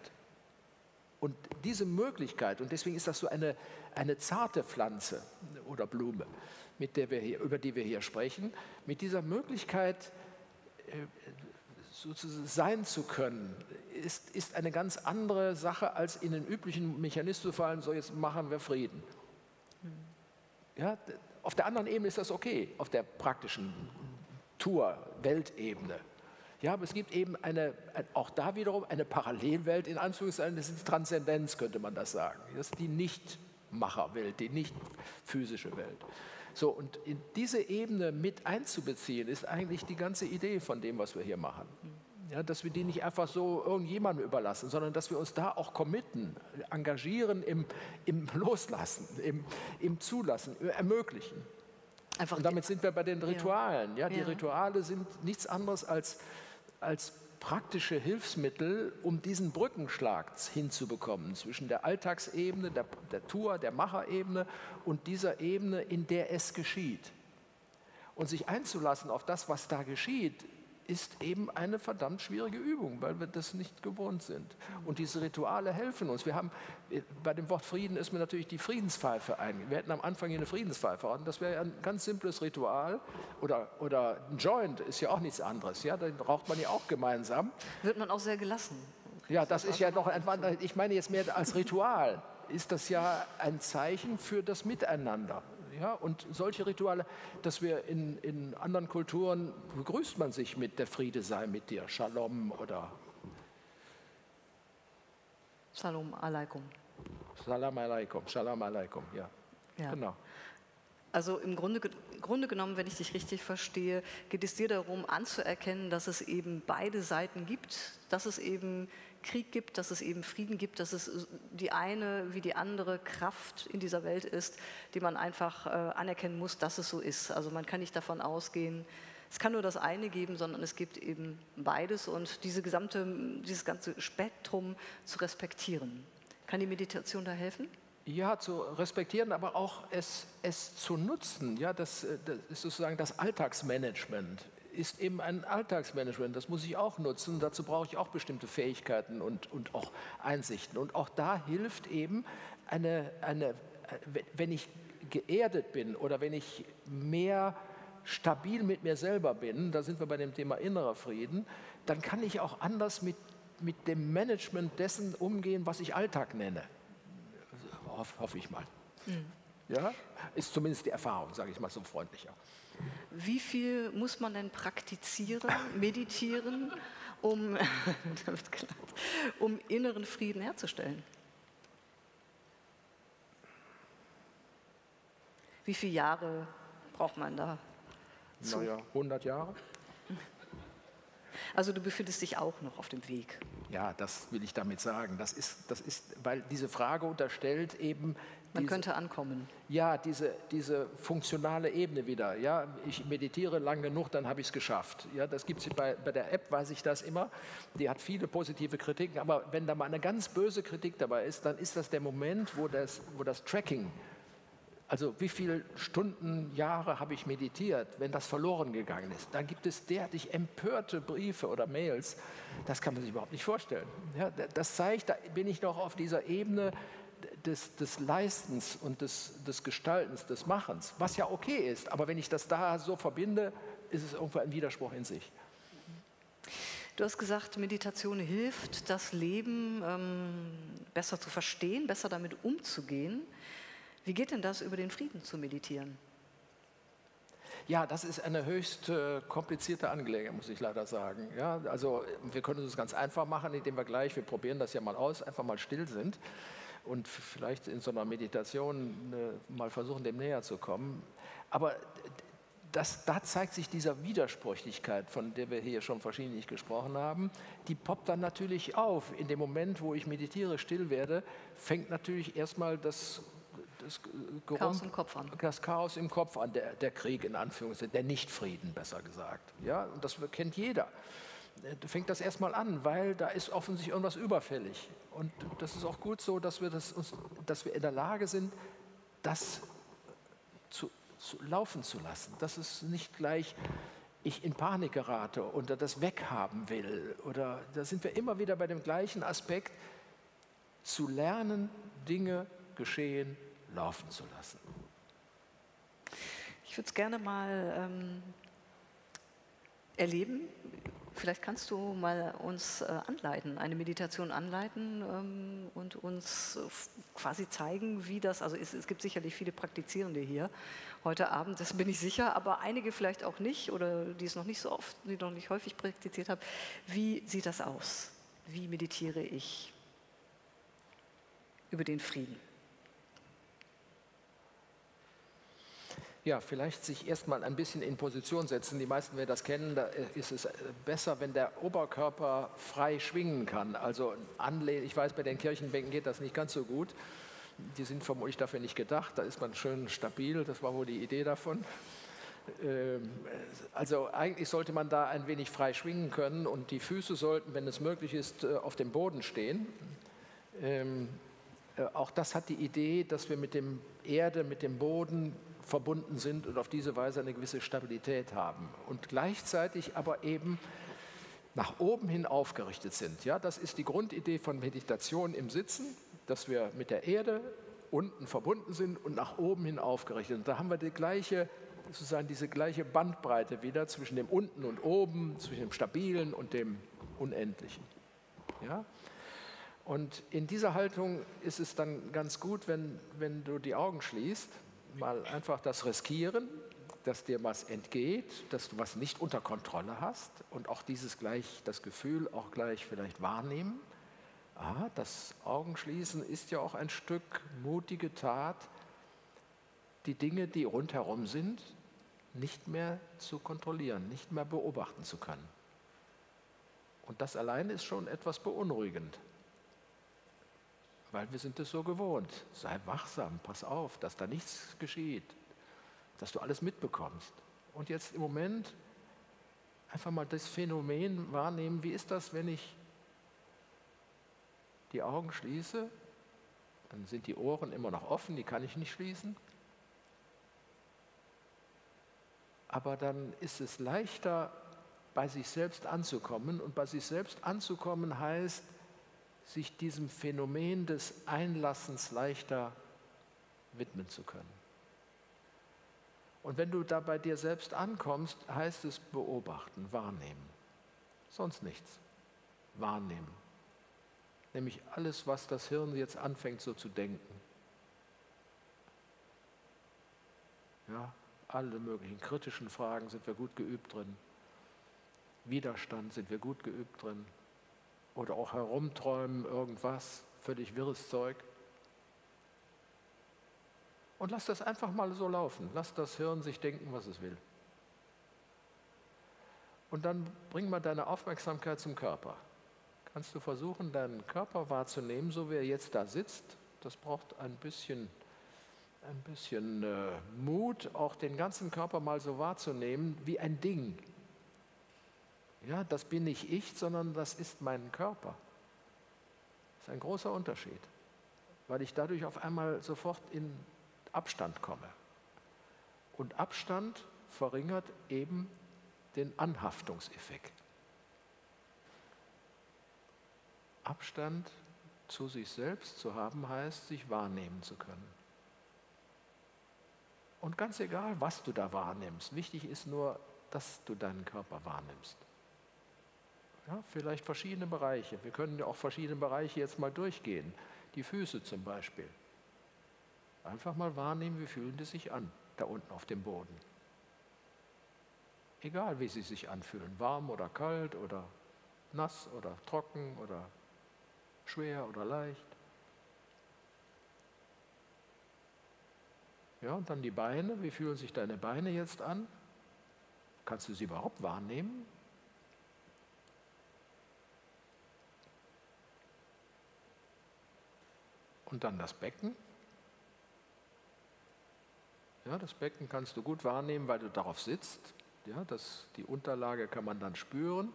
Und diese Möglichkeit, und deswegen ist das so eine, eine zarte Pflanze oder Blume, mit der wir hier, über die wir hier sprechen, mit dieser Möglichkeit äh, sozusagen sein zu können, ist, ist eine ganz andere Sache, als in den üblichen Mechanismus zu fallen, so jetzt machen wir Frieden. Ja, auf der anderen Ebene ist das okay, auf der praktischen Tour-Weltebene. Ja, aber es gibt eben eine, auch da wiederum eine Parallelwelt, in Anführungszeichen, das ist Transzendenz, könnte man das sagen. Das ist die Nichtmacherwelt, die nicht physische Welt. So, und in diese Ebene mit einzubeziehen, ist eigentlich die ganze Idee von dem, was wir hier machen. Ja, dass wir die nicht einfach so irgendjemandem überlassen, sondern dass wir uns da auch committen, engagieren im, im Loslassen, im, im Zulassen, ermöglichen. Einfach und damit sind wir bei den Ritualen. Ja, ja, die ja. Rituale sind nichts anderes als, als praktische Hilfsmittel, um diesen Brückenschlag hinzubekommen zwischen der Alltagsebene, der, der Tour, der Macherebene und dieser Ebene, in der es geschieht. Und sich einzulassen auf das, was da geschieht, ist eben eine verdammt schwierige Übung, weil wir das nicht gewohnt sind. Und diese Rituale helfen uns. Wir haben, bei dem Wort Frieden ist mir natürlich die Friedenspfeife ein. Wir hätten am Anfang hier eine Friedenspfeife und das wäre ein ganz simples Ritual. Oder, oder ein Joint ist ja auch nichts anderes. Ja, den raucht man ja auch gemeinsam. Wird man auch sehr gelassen. Ja, das ist ja noch ein, ich meine jetzt mehr als Ritual, ist das ja ein Zeichen für das Miteinander. Ja, und solche Rituale, dass wir in, in anderen Kulturen, begrüßt man sich mit der Friede sei mit dir, Shalom oder Shalom alaikum. Salam alaikum, Shalom alaikum, ja. Ja. Genau. Also im Grunde, Grunde genommen, wenn ich dich richtig verstehe, geht es dir darum anzuerkennen, dass es eben beide Seiten gibt, dass es eben Krieg gibt, dass es eben Frieden gibt, dass es die eine wie die andere Kraft in dieser Welt ist, die man einfach äh, anerkennen muss, dass es so ist. Also man kann nicht davon ausgehen, es kann nur das eine geben, sondern es gibt eben beides und diese gesamte, dieses ganze Spektrum zu respektieren. Kann die Meditation da helfen? Ja, zu respektieren, aber auch es, es zu nutzen. Ja, das, das ist sozusagen das Alltagsmanagement. Ist eben ein Alltagsmanagement, das muss ich auch nutzen, dazu brauche ich auch bestimmte Fähigkeiten und, und auch Einsichten. Und auch da hilft eben, eine, eine, wenn ich geerdet bin oder wenn ich mehr stabil mit mir selber bin, da sind wir bei dem Thema innerer Frieden, dann kann ich auch anders mit, mit dem Management dessen umgehen, was ich Alltag nenne. Hoff, hoffe ich mal. Mhm. Ja? Ist zumindest die Erfahrung, sage ich mal so freundlicher. Wie viel muss man denn praktizieren, meditieren, um, um inneren Frieden herzustellen? Wie viele Jahre braucht man da? Naja, hundert Jahre. Also du befindest dich auch noch auf dem Weg. Ja, das will ich damit sagen. Das ist, das ist, weil diese Frage unterstellt eben... Man diese, könnte ankommen. Ja, diese, diese funktionale Ebene wieder. Ja, ich meditiere lang genug, dann habe ich es geschafft. Ja, das gibt es bei, bei der App, weiß ich das immer. Die hat viele positive Kritiken, aber wenn da mal eine ganz böse Kritik dabei ist, dann ist das der Moment, wo das, wo das Tracking, also wie viele Stunden, Jahre habe ich meditiert, wenn das verloren gegangen ist, dann gibt es derartig empörte Briefe oder Mails, das kann man sich überhaupt nicht vorstellen. Ja, das zeigt, da bin ich noch auf dieser Ebene des, des Leistens und des, des Gestaltens, des Machens, was ja okay ist, aber wenn ich das da so verbinde, ist es irgendwo ein Widerspruch in sich. Du hast gesagt, Meditation hilft, das Leben ähm, besser zu verstehen, besser damit umzugehen. Wie geht denn das, über den Frieden zu meditieren? Ja, das ist eine höchst äh, komplizierte Angelegenheit, muss ich leider sagen. Ja, also wir können es ganz einfach machen, indem wir gleich, wir probieren das ja mal aus, einfach mal still sind und vielleicht in so einer Meditation äh, mal versuchen, dem näher zu kommen. Aber das, da zeigt sich diese Widersprüchlichkeit, von der wir hier schon verschiedentlich gesprochen haben, die poppt dann natürlich auf. In dem Moment, wo ich meditiere, still werde, fängt natürlich erstmal das Das, Gerump, Chaos im Kopf an. Das Chaos im Kopf an, der, der Krieg in Anführungszeichen, der Nichtfrieden, besser gesagt. Ja, und das kennt jeder. Da fängt das erstmal an, weil da ist offensichtlich irgendwas überfällig. Und das ist auch gut so, dass wir, das uns, dass wir in der Lage sind, das zu, zu laufen zu lassen. Dass es nicht gleich ich in Panik gerate oder das weghaben will. Oder da sind wir immer wieder bei dem gleichen Aspekt, zu lernen, Dinge geschehen, laufen zu lassen. Ich würde es gerne mal ähm, erleben. Vielleicht kannst du mal uns äh, anleiten, eine Meditation anleiten ähm, und uns äh, quasi zeigen, wie das, also es, es gibt sicherlich viele Praktizierende hier heute Abend, das bin ich sicher, aber einige vielleicht auch nicht oder die es noch nicht so oft, die noch nicht häufig praktiziert haben. Wie sieht das aus? Wie meditiere ich über den Frieden? Ja, vielleicht sich erstmal ein bisschen in Position setzen. Die meisten werden das kennen, da ist es besser, wenn der Oberkörper frei schwingen kann. Also anlehnen, ich weiß, bei den Kirchenbänken geht das nicht ganz so gut. Die sind vermutlich dafür nicht gedacht, da ist man schön stabil, das war wohl die Idee davon. Also eigentlich sollte man da ein wenig frei schwingen können und die Füße sollten, wenn es möglich ist, auf dem Boden stehen. Auch das hat die Idee, dass wir mit dem Erde, mit dem Boden verbunden sind und auf diese Weise eine gewisse Stabilität haben und gleichzeitig aber eben nach oben hin aufgerichtet sind. Ja, das ist die Grundidee von Meditation im Sitzen, dass wir mit der Erde unten verbunden sind und nach oben hin aufgerichtet. Und da haben wir die gleiche, sozusagen diese gleiche Bandbreite wieder zwischen dem Unten und Oben, zwischen dem Stabilen und dem Unendlichen. Ja? Und in dieser Haltung ist es dann ganz gut, wenn, wenn du die Augen schließt, mal einfach das riskieren, dass dir was entgeht, dass du was nicht unter Kontrolle hast und auch dieses gleich, das Gefühl auch gleich vielleicht wahrnehmen. Ah, das Augenschließen ist ja auch ein Stück mutige Tat, die Dinge, die rundherum sind, nicht mehr zu kontrollieren, nicht mehr beobachten zu können. Und das allein ist schon etwas beunruhigend, weil wir sind es so gewohnt. Sei wachsam, pass auf, dass da nichts geschieht, dass du alles mitbekommst. Und jetzt im Moment einfach mal das Phänomen wahrnehmen, wie ist das, wenn ich die Augen schließe, dann sind die Ohren immer noch offen, die kann ich nicht schließen. Aber dann ist es leichter, bei sich selbst anzukommen. Und bei sich selbst anzukommen heißt, sich diesem Phänomen des Einlassens leichter widmen zu können. Und wenn du da bei dir selbst ankommst, heißt es beobachten, wahrnehmen. Sonst nichts. Wahrnehmen. Nämlich alles, was das Hirn jetzt anfängt so zu denken. Ja, alle möglichen kritischen Fragen sind wir gut geübt drin. Widerstand sind wir gut geübt drin. Oder auch herumträumen, irgendwas, völlig wirres Zeug. Und lass das einfach mal so laufen. Lass das Hirn sich denken, was es will. Und dann bring mal deine Aufmerksamkeit zum Körper. Kannst du versuchen, deinen Körper wahrzunehmen, so wie er jetzt da sitzt. Das braucht ein bisschen, ein bisschen äh, Mut, auch den ganzen Körper mal so wahrzunehmen wie ein Ding. Ja, das bin nicht ich, sondern das ist mein Körper. Das ist ein großer Unterschied, weil ich dadurch auf einmal sofort in Abstand komme. Und Abstand verringert eben den Anhaftungseffekt. Abstand zu sich selbst zu haben, heißt, sich wahrnehmen zu können. Und ganz egal, was du da wahrnimmst, wichtig ist nur, dass du deinen Körper wahrnimmst. Ja, vielleicht verschiedene Bereiche. Wir können ja auch verschiedene Bereiche jetzt mal durchgehen. Die Füße zum Beispiel. Einfach mal wahrnehmen, wie fühlen die sich an, da unten auf dem Boden. Egal, wie sie sich anfühlen, warm oder kalt oder nass oder trocken oder schwer oder leicht. Ja, und dann die Beine, wie fühlen sich deine Beine jetzt an? Kannst du sie überhaupt wahrnehmen? Und dann das Becken. Ja, das Becken kannst du gut wahrnehmen, weil du darauf sitzt. Ja, das, die Unterlage kann man dann spüren.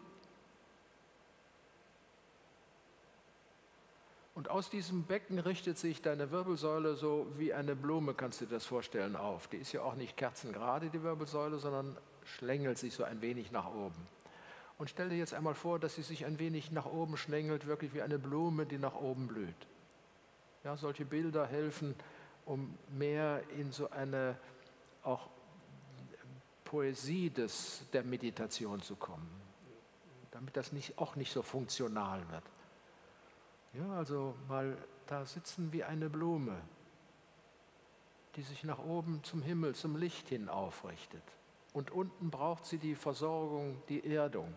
Und aus diesem Becken richtet sich deine Wirbelsäule so wie eine Blume, kannst du dir das vorstellen, auf. Die ist ja auch nicht kerzengerade, die Wirbelsäule, sondern schlängelt sich so ein wenig nach oben. Und stell dir jetzt einmal vor, dass sie sich ein wenig nach oben schlängelt, wirklich wie eine Blume, die nach oben blüht. Ja, solche Bilder helfen, um mehr in so eine auch Poesie des, der Meditation zu kommen, damit das nicht, auch nicht so funktional wird. Ja, also mal da sitzen wie eine Blume, die sich nach oben zum Himmel, zum Licht hin aufrichtet. Und unten braucht sie die Versorgung, die Erdung.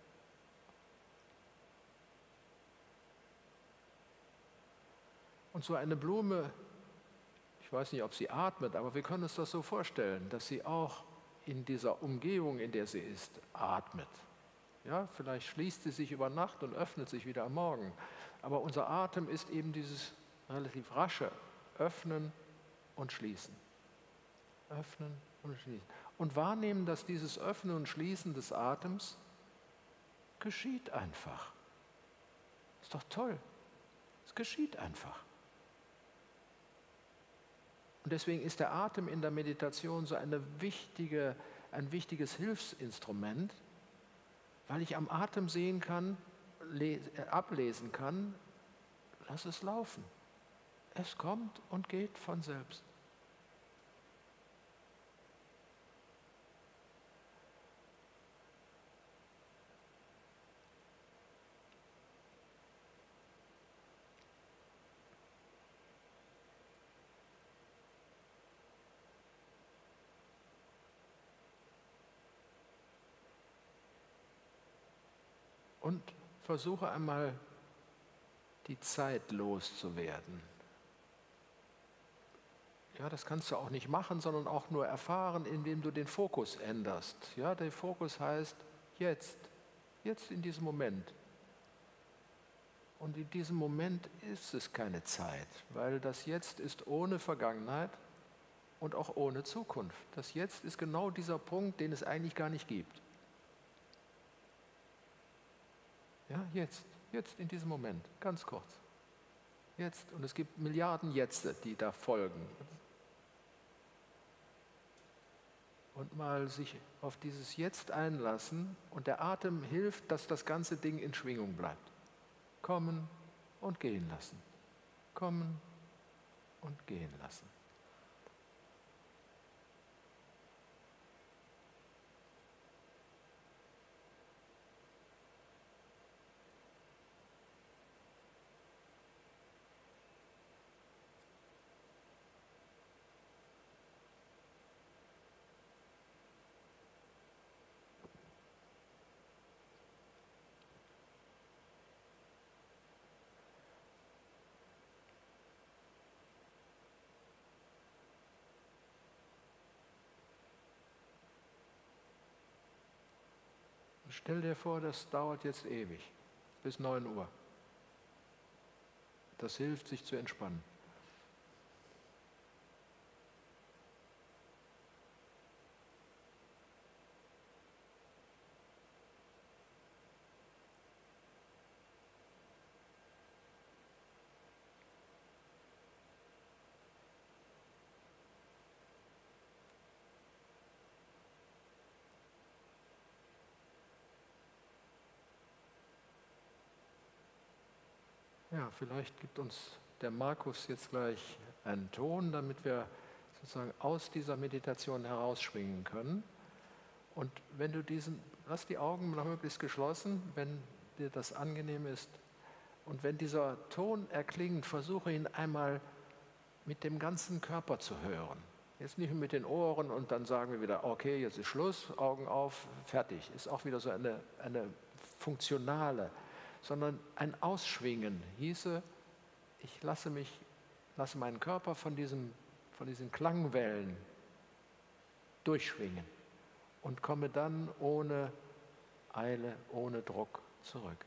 Und so eine Blume, ich weiß nicht, ob sie atmet, aber wir können uns das so vorstellen, dass sie auch in dieser Umgebung, in der sie ist, atmet. Ja, vielleicht schließt sie sich über Nacht und öffnet sich wieder am Morgen. Aber unser Atem ist eben dieses relativ rasche Öffnen und Schließen. Öffnen und schließen. Und wahrnehmen, dass dieses Öffnen und Schließen des Atems geschieht einfach. Ist doch toll. Es geschieht einfach. Und deswegen ist der Atem in der Meditation so eine wichtige, ein wichtiges Hilfsinstrument, weil ich am Atem sehen kann, ablesen kann, lass es laufen. Es kommt und geht von selbst. Und versuche einmal, die Zeit loszuwerden. Ja, das kannst du auch nicht machen, sondern auch nur erfahren, indem du den Fokus änderst. Ja, der Fokus heißt jetzt, jetzt in diesem Moment. Und in diesem Moment ist es keine Zeit, weil das Jetzt ist ohne Vergangenheit und auch ohne Zukunft. Das Jetzt ist genau dieser Punkt, den es eigentlich gar nicht gibt. Ja, jetzt, jetzt in diesem Moment, ganz kurz. Jetzt. Und es gibt Milliarden Jetzte, die da folgen. Und mal sich auf dieses Jetzt einlassen und der Atem hilft, dass das ganze Ding in Schwingung bleibt. Kommen und gehen lassen. Kommen und gehen lassen. Stell dir vor, das dauert jetzt ewig, bis neun Uhr. Das hilft, sich zu entspannen. Ja, vielleicht gibt uns der Markus jetzt gleich einen Ton, damit wir sozusagen aus dieser Meditation herausschwingen können. Und wenn du diesen, lass die Augen noch möglichst geschlossen, wenn dir das angenehm ist. Und wenn dieser Ton erklingt, versuche ihn einmal mit dem ganzen Körper zu hören. Jetzt nicht mit den Ohren und dann sagen wir wieder, okay, jetzt ist Schluss, Augen auf, fertig. Ist auch wieder so eine, eine funktionale, sondern ein Ausschwingen hieße, ich lasse mich, lasse meinen Körper von, diesem, von diesen Klangwellen durchschwingen und komme dann ohne Eile, ohne Druck zurück.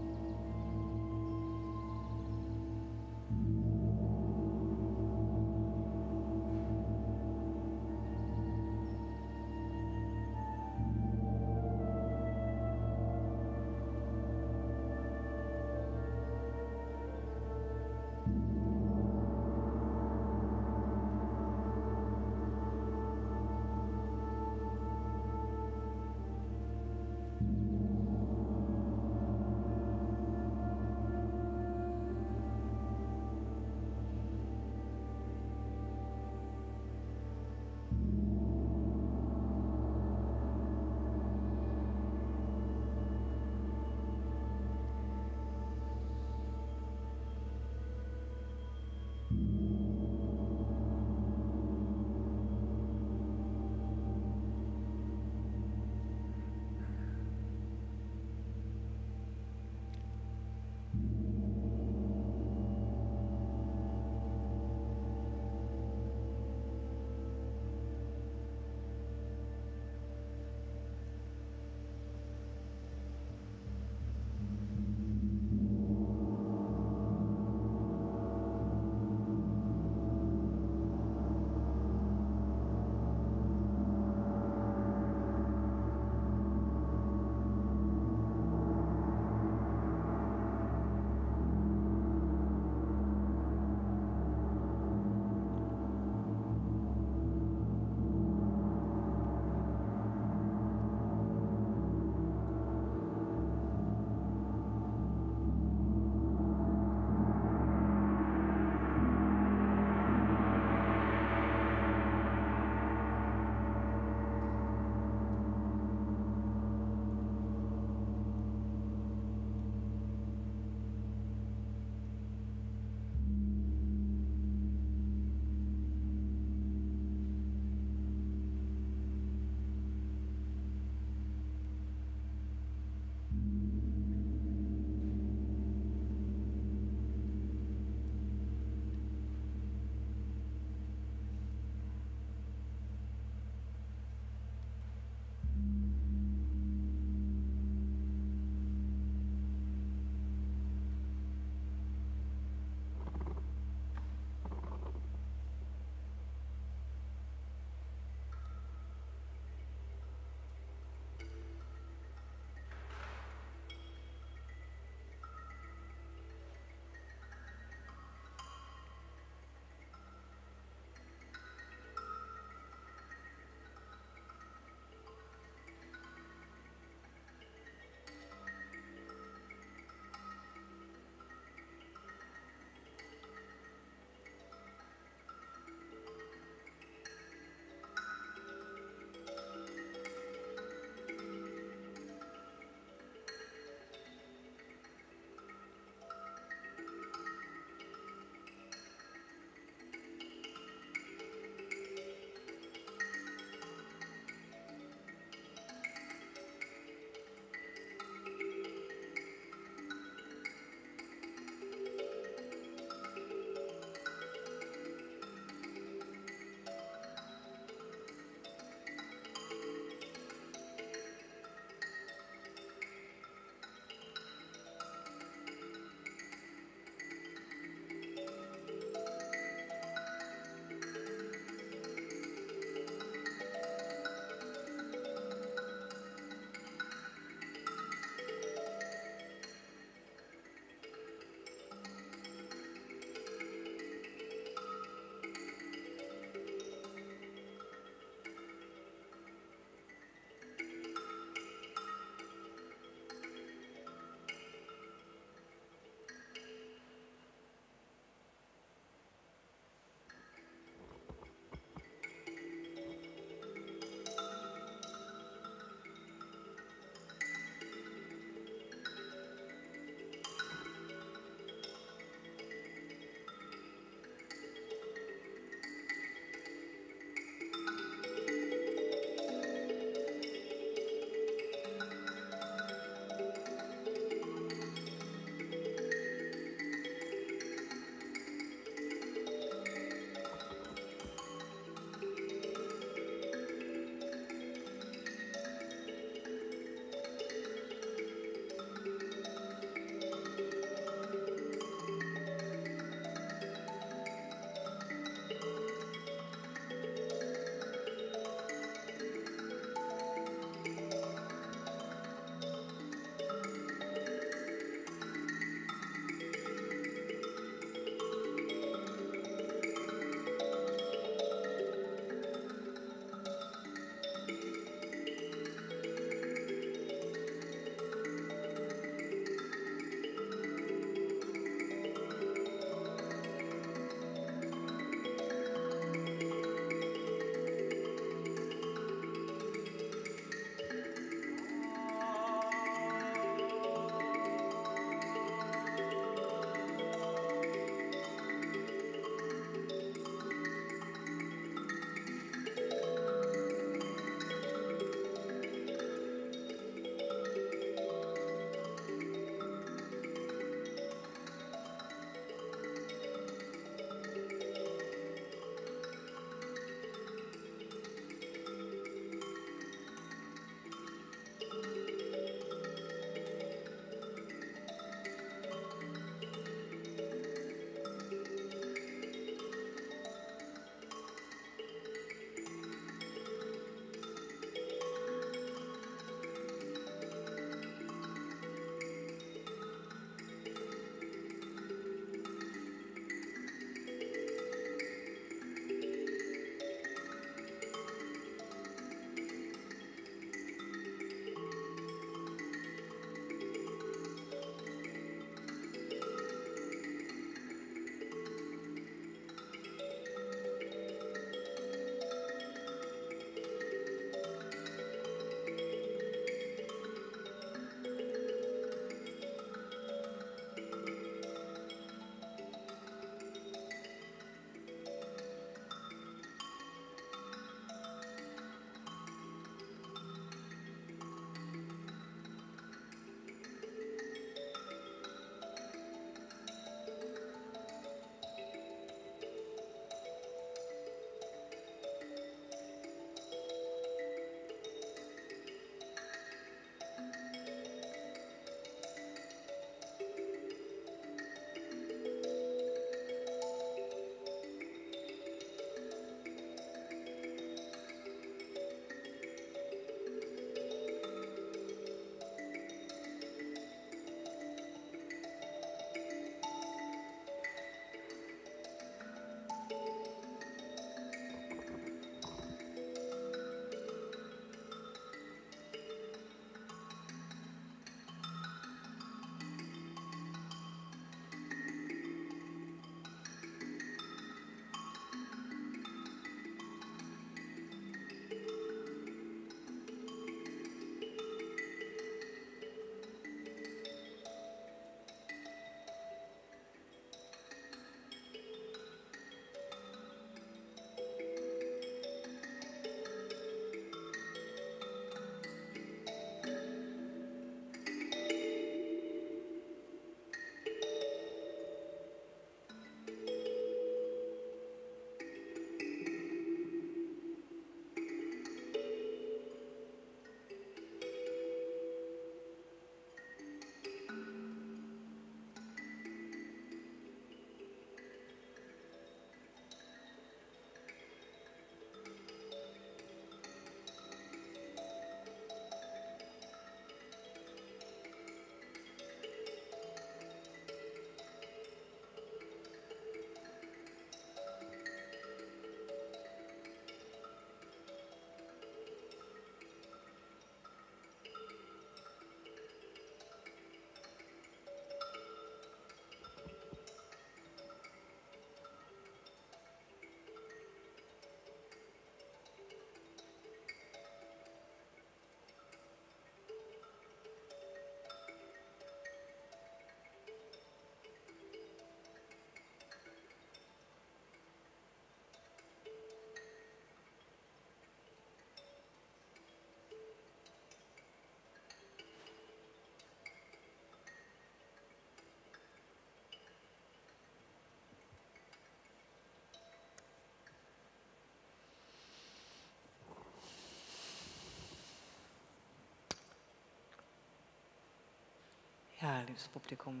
Ja, liebes Publikum.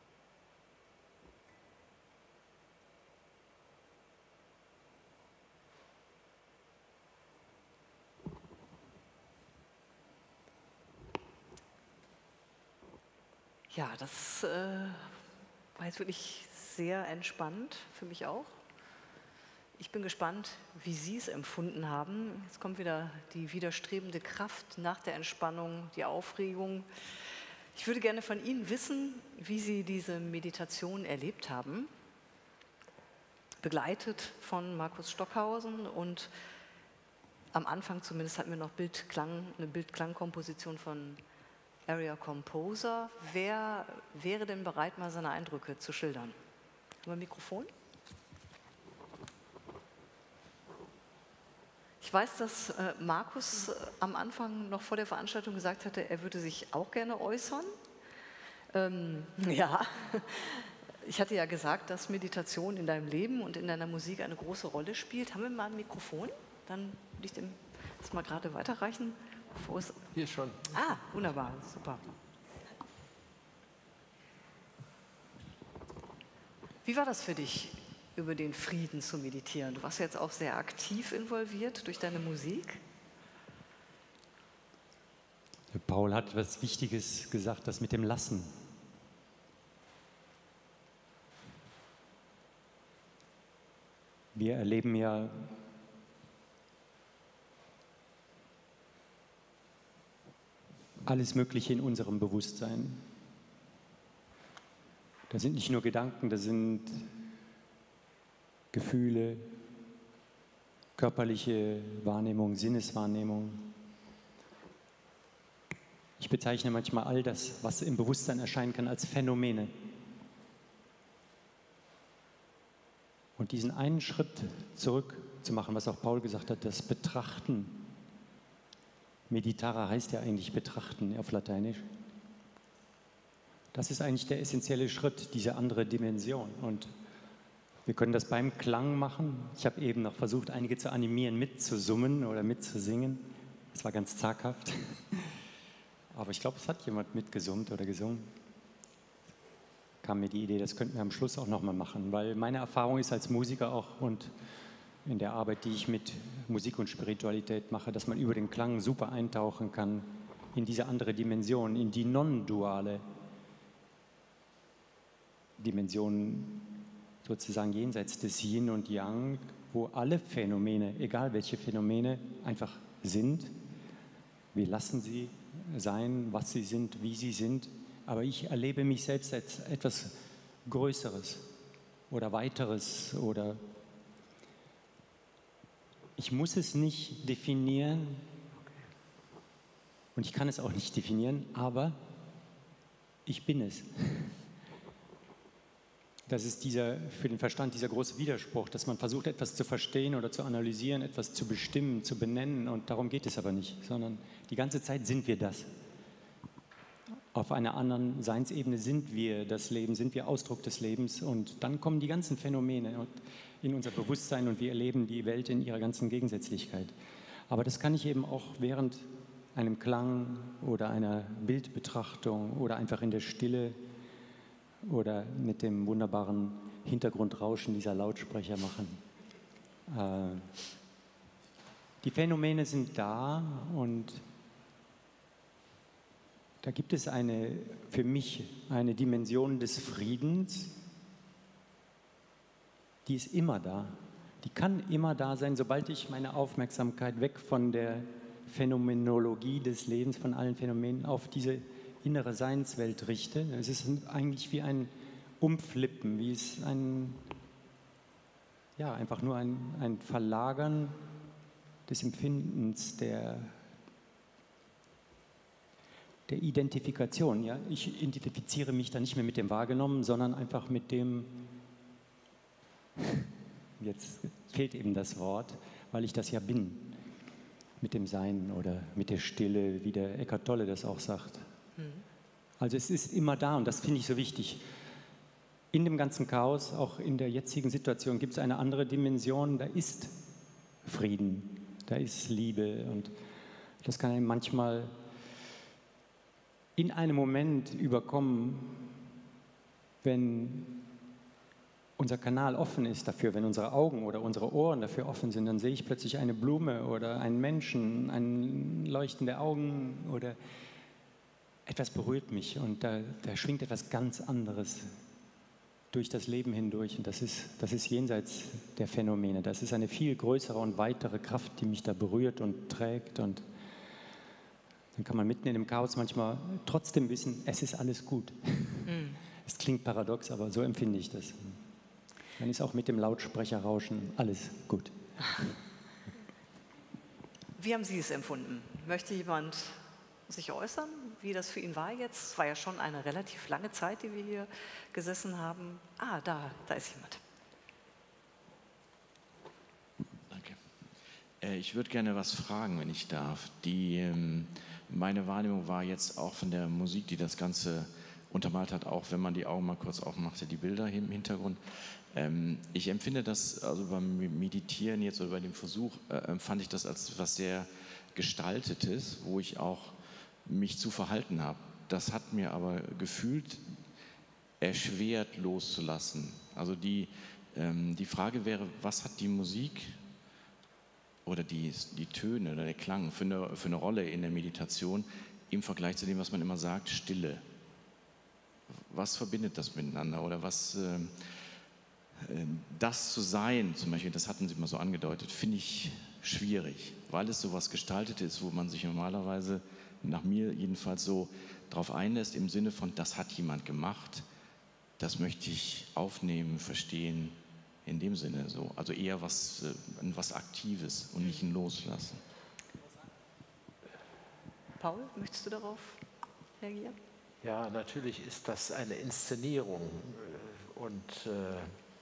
Ja, das äh, war jetzt wirklich sehr entspannt, für mich auch. Ich bin gespannt, wie Sie es empfunden haben. Jetzt kommt wieder die widerstrebende Kraft nach der Entspannung, die Aufregung. Ich würde gerne von Ihnen wissen, wie Sie diese Meditation erlebt haben, begleitet von Markus Stockhausen, und am Anfang zumindest hatten wir noch Bildklang, eine Bildklangkomposition von Area Composer. Wer wäre denn bereit, mal seine Eindrücke zu schildern? Haben wir ein Mikrofon? Ich weiß, dass äh, Markus äh, am Anfang noch vor der Veranstaltung gesagt hatte, er würde sich auch gerne äußern. Ähm, ja, ich hatte ja gesagt, dass Meditation in deinem Leben und in deiner Musik eine große Rolle spielt. Haben wir mal ein Mikrofon? Dann würde ich dem das mal gerade weiterreichen. Bevor es Hier schon. Ah, wunderbar, super. Wie war das für dich, über den Frieden zu meditieren? Du warst jetzt auch sehr aktiv involviert durch deine Musik. Paul hat etwas Wichtiges gesagt, das mit dem Lassen. Wir erleben ja alles Mögliche in unserem Bewusstsein. Das sind nicht nur Gedanken, das sind Gefühle, körperliche Wahrnehmung, Sinneswahrnehmung. Ich bezeichne manchmal all das, was im Bewusstsein erscheinen kann, als Phänomene. Und diesen einen Schritt zurück zu machen, was auch Paul gesagt hat, das Betrachten. Meditare heißt ja eigentlich betrachten auf Lateinisch. Das ist eigentlich der essentielle Schritt, diese andere Dimension. Und wir können das beim Klang machen. Ich habe eben noch versucht, einige zu animieren, mitzusummen oder mitzusingen. Das war ganz zaghaft. Aber ich glaube, es hat jemand mitgesummt oder gesungen. Kam mir die Idee, das könnten wir am Schluss auch nochmal machen. Weil meine Erfahrung ist als Musiker auch und in der Arbeit, die ich mit Musik und Spiritualität mache, dass man über den Klang super eintauchen kann in diese andere Dimension, in die non-duale Dimension, sozusagen jenseits des Yin und Yang, wo alle Phänomene, egal welche Phänomene, einfach sind. Wir lassen sie sein, was sie sind, wie sie sind, aber ich erlebe mich selbst als etwas Größeres oder Weiteres oder ich muss es nicht definieren und ich kann es auch nicht definieren, aber ich bin es. Das ist dieser, für den Verstand dieser große Widerspruch, dass man versucht, etwas zu verstehen oder zu analysieren, etwas zu bestimmen, zu benennen, und darum geht es aber nicht, sondern die ganze Zeit sind wir das. Auf einer anderen Seinsebene sind wir das Leben, sind wir Ausdruck des Lebens, und dann kommen die ganzen Phänomene in unser Bewusstsein und wir erleben die Welt in ihrer ganzen Gegensätzlichkeit. Aber das kann ich eben auch während einem Klang oder einer Bildbetrachtung oder einfach in der Stille oder mit dem wunderbaren Hintergrundrauschen dieser Lautsprecher machen. Äh, die Phänomene sind da und da gibt es eine, für mich eine Dimension des Friedens, die ist immer da. Die kann immer da sein, sobald ich meine Aufmerksamkeit weg von der Phänomenologie des Lebens, von allen Phänomenen auf diese innere Seinswelt richte. Es ist eigentlich wie ein Umflippen, wie es ein, ja, einfach nur ein, ein Verlagern des Empfindens, der, der Identifikation. Ja? Ich identifiziere mich dann nicht mehr mit dem Wahrgenommen, sondern einfach mit dem, jetzt fehlt eben das Wort, weil ich das ja bin, mit dem Sein oder mit der Stille, wie der Eckhart Tolle das auch sagt. Also es ist immer da und das finde ich so wichtig. In dem ganzen Chaos, auch in der jetzigen Situation, gibt es eine andere Dimension, da ist Frieden, da ist Liebe und das kann einem manchmal in einem Moment überkommen, wenn unser Kanal offen ist dafür, wenn unsere Augen oder unsere Ohren dafür offen sind, dann sehe ich plötzlich eine Blume oder einen Menschen, ein leuchtende Augen oder etwas berührt mich und da, da schwingt etwas ganz anderes durch das Leben hindurch und das ist, das ist jenseits der Phänomene. Das ist eine viel größere und weitere Kraft, die mich da berührt und trägt und dann kann man mitten in dem Chaos manchmal trotzdem wissen, es ist alles gut. Mhm. Es klingt paradox, aber so empfinde ich das. Dann ist auch mit dem Lautsprecherrauschen alles gut. Wie haben Sie es empfunden? Möchte jemand sich äußern, wie das für ihn war jetzt? Es war ja schon eine relativ lange Zeit, die wir hier gesessen haben. Ah, da, da ist jemand. Danke. Äh, ich würde gerne was fragen, wenn ich darf. Die, ähm, meine Wahrnehmung war jetzt auch von der Musik, die das Ganze untermalt hat, auch wenn man die Augen mal kurz aufmachte, die Bilder im Hintergrund. Ähm, ich empfinde das, also beim Meditieren jetzt oder bei dem Versuch, äh, empfand ich das als etwas sehr Gestaltetes, wo ich auch mich zu verhalten habe. Das hat mir aber gefühlt erschwert loszulassen. Also die, ähm, die Frage wäre, was hat die Musik oder die, die Töne oder der Klang für eine, für eine Rolle in der Meditation im Vergleich zu dem, was man immer sagt, Stille? Was verbindet das miteinander oder was... Äh, Das zu sein, zum Beispiel, das hatten Sie mal so angedeutet, finde ich schwierig, weil es so was gestaltet ist, wo man sich normalerweise, nach mir jedenfalls so, darauf einlässt, im Sinne von, das hat jemand gemacht, das möchte ich aufnehmen, verstehen, in dem Sinne so. Also eher was, was Aktives und nicht ein Loslassen. Paul, möchtest du darauf reagieren? Ja, natürlich ist das eine Inszenierung und äh,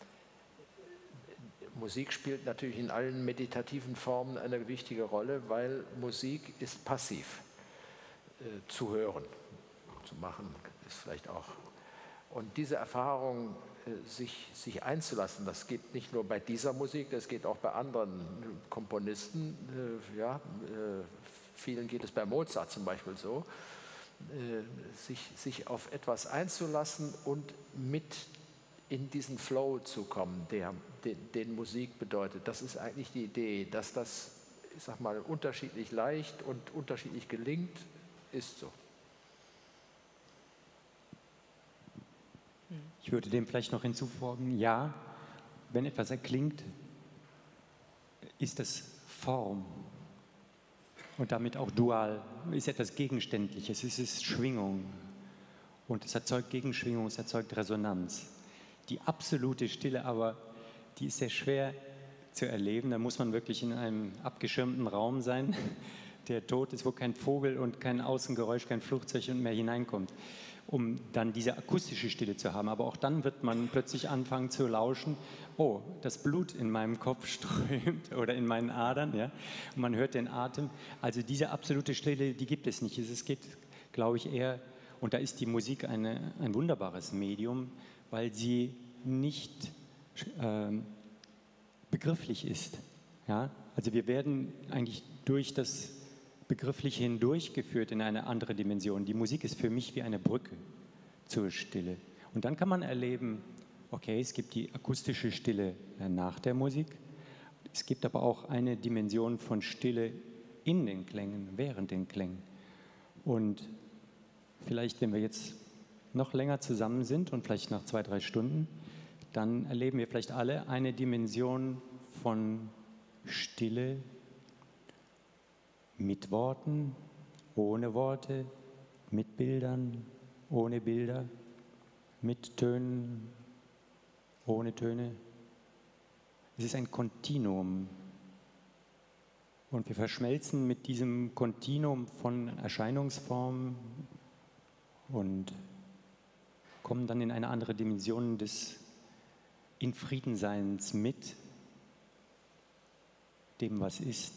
Musik spielt natürlich in allen meditativen Formen eine wichtige Rolle, weil Musik ist passiv. Äh, zu hören, zu machen ist vielleicht auch. Und diese Erfahrung, äh, sich, sich einzulassen, das geht nicht nur bei dieser Musik, das geht auch bei anderen Komponisten. Äh, ja, äh, vielen geht es bei Mozart zum Beispiel so, äh, sich, sich auf etwas einzulassen und mit in diesen Flow zu kommen, der, den, den Musik bedeutet. Das ist eigentlich die Idee, dass das, ich sag mal, unterschiedlich leicht und unterschiedlich gelingt, ist so. Ich würde dem vielleicht noch hinzufügen, ja, wenn etwas erklingt, ist es Form und damit auch dual, ist etwas Gegenständliches, es ist Schwingung und es erzeugt Gegenschwingung, es erzeugt Resonanz. Die absolute Stille aber, die ist sehr schwer zu erleben. Da muss man wirklich in einem abgeschirmten Raum sein, der tot ist, wo kein Vogel und kein Außengeräusch, kein Flugzeug mehr hineinkommt, um dann diese akustische Stille zu haben. Aber auch dann wird man plötzlich anfangen zu lauschen, oh, das Blut in meinem Kopf strömt oder in meinen Adern, ja? Und man hört den Atem. Also diese absolute Stille, die gibt es nicht. Es geht, glaube ich, eher, und da ist die Musik eine, ein wunderbares Medium, weil sie nicht äh, begrifflich ist. Ja? Also wir werden eigentlich durch das Begriffliche hindurchgeführt in eine andere Dimension. Die Musik ist für mich wie eine Brücke zur Stille. Und dann kann man erleben, okay, es gibt die akustische Stille nach der Musik, es gibt aber auch eine Dimension von Stille in den Klängen, während den Klängen. Und vielleicht, wenn wir jetzt noch länger zusammen sind und vielleicht nach zwei, drei Stunden, dann erleben wir vielleicht alle eine Dimension von Stille mit Worten, ohne Worte, mit Bildern, ohne Bilder, mit Tönen, ohne Töne. Es ist ein Kontinuum. Und wir verschmelzen mit diesem Kontinuum von Erscheinungsformen und kommen dann in eine andere Dimension des Infriedenseins mit dem, was ist.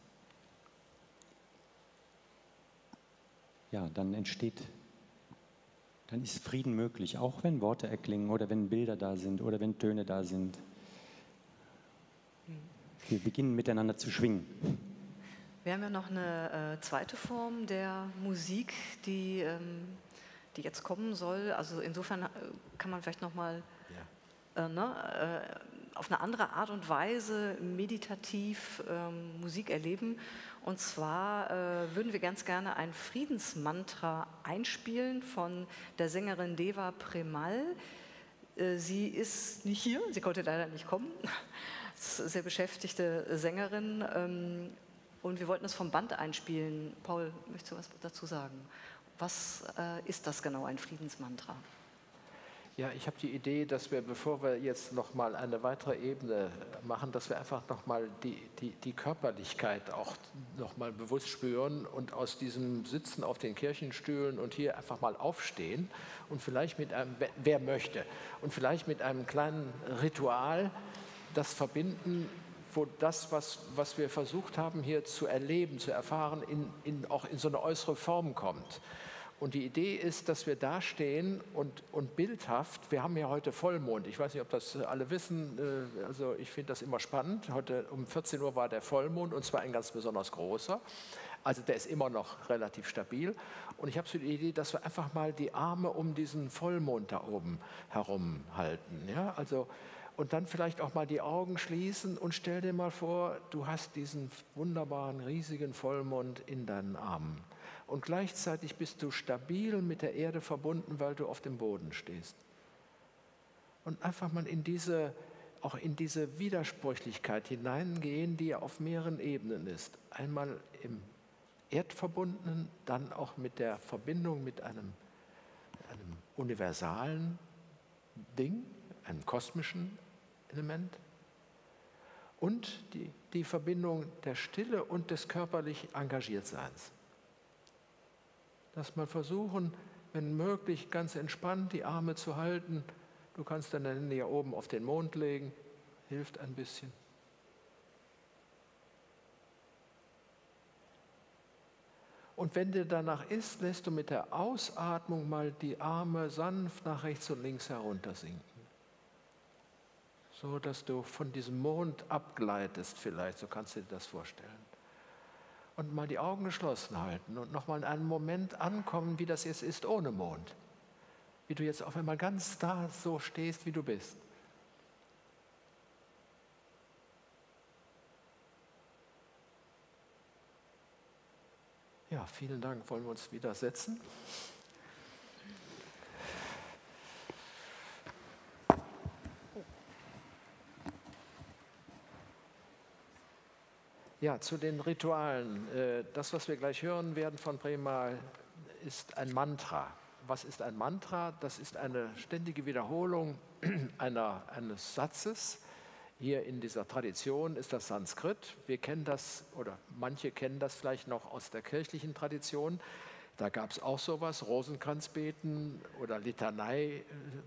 Ja, dann entsteht, dann ist Frieden möglich, auch wenn Worte erklingen oder wenn Bilder da sind oder wenn Töne da sind. Wir beginnen miteinander zu schwingen. Wir haben ja noch eine äh, zweite Form der Musik, die, ähm, die jetzt kommen soll. Also insofern äh, kann man vielleicht nochmal ja. äh, ne, äh, auf eine andere Art und Weise meditativ ähm, Musik erleben. Und zwar äh, würden wir ganz gerne ein Friedensmantra einspielen von der Sängerin Deva Premal. Äh, sie ist nicht hier, sie konnte leider nicht kommen. Das ist eine sehr beschäftigte Sängerin. Ähm, Und wir wollten das vom Band einspielen. Paul, möchtest du was dazu sagen? Was äh, ist das genau, ein Friedensmantra? Ja, ich habe die Idee, dass wir, bevor wir jetzt noch mal eine weitere Ebene machen, dass wir einfach noch mal die, die, die Körperlichkeit auch noch mal bewusst spüren und aus diesem Sitzen auf den Kirchenstühlen und hier einfach mal aufstehen und vielleicht mit einem, wer möchte, und vielleicht mit einem kleinen Ritual das verbinden, wo das, was, was wir versucht haben hier zu erleben, zu erfahren, in, in, auch in so eine äußere Form kommt. Und die Idee ist, dass wir da stehen und, und bildhaft, wir haben ja heute Vollmond, ich weiß nicht, ob das alle wissen, also ich finde das immer spannend, heute um vierzehn Uhr war der Vollmond und zwar ein ganz besonders großer, also der ist immer noch relativ stabil und ich habe so die Idee, dass wir einfach mal die Arme um diesen Vollmond da oben herum halten, ja, also und dann vielleicht auch mal die Augen schließen und stell dir mal vor, du hast diesen wunderbaren, riesigen Vollmond in deinen Armen. Und gleichzeitig bist du stabil mit der Erde verbunden, weil du auf dem Boden stehst. Und einfach mal in diese, auch in diese Widersprüchlichkeit hineingehen, die ja auf mehreren Ebenen ist. Einmal im Erdverbundenen, dann auch mit der Verbindung mit einem, einem universalen Ding, einem kosmischen Element und die, die Verbindung der Stille und des körperlich Engagiertseins. Dass wir versuchen, wenn möglich, ganz entspannt die Arme zu halten. Du kannst deine Hände hier oben auf den Mond legen, hilft ein bisschen. Und wenn dir danach ist, lässt du mit der Ausatmung mal die Arme sanft nach rechts und links heruntersinken. So, dass du von diesem Mond abgleitest vielleicht, so kannst du dir das vorstellen. Und mal die Augen geschlossen halten und nochmal in einem Moment ankommen, wie das jetzt ist ohne Mond. Wie du jetzt auf einmal ganz da so stehst, wie du bist. Ja, vielen Dank. Wollen wir uns wieder setzen? Ja, zu den Ritualen. Das, was wir gleich hören werden von Premal, ist ein Mantra. Was ist ein Mantra? Das ist eine ständige Wiederholung einer, eines Satzes. Hier in dieser Tradition ist das Sanskrit. Wir kennen das, oder manche kennen das vielleicht noch aus der kirchlichen Tradition. Da gab es auch sowas, Rosenkranzbeten oder Litanei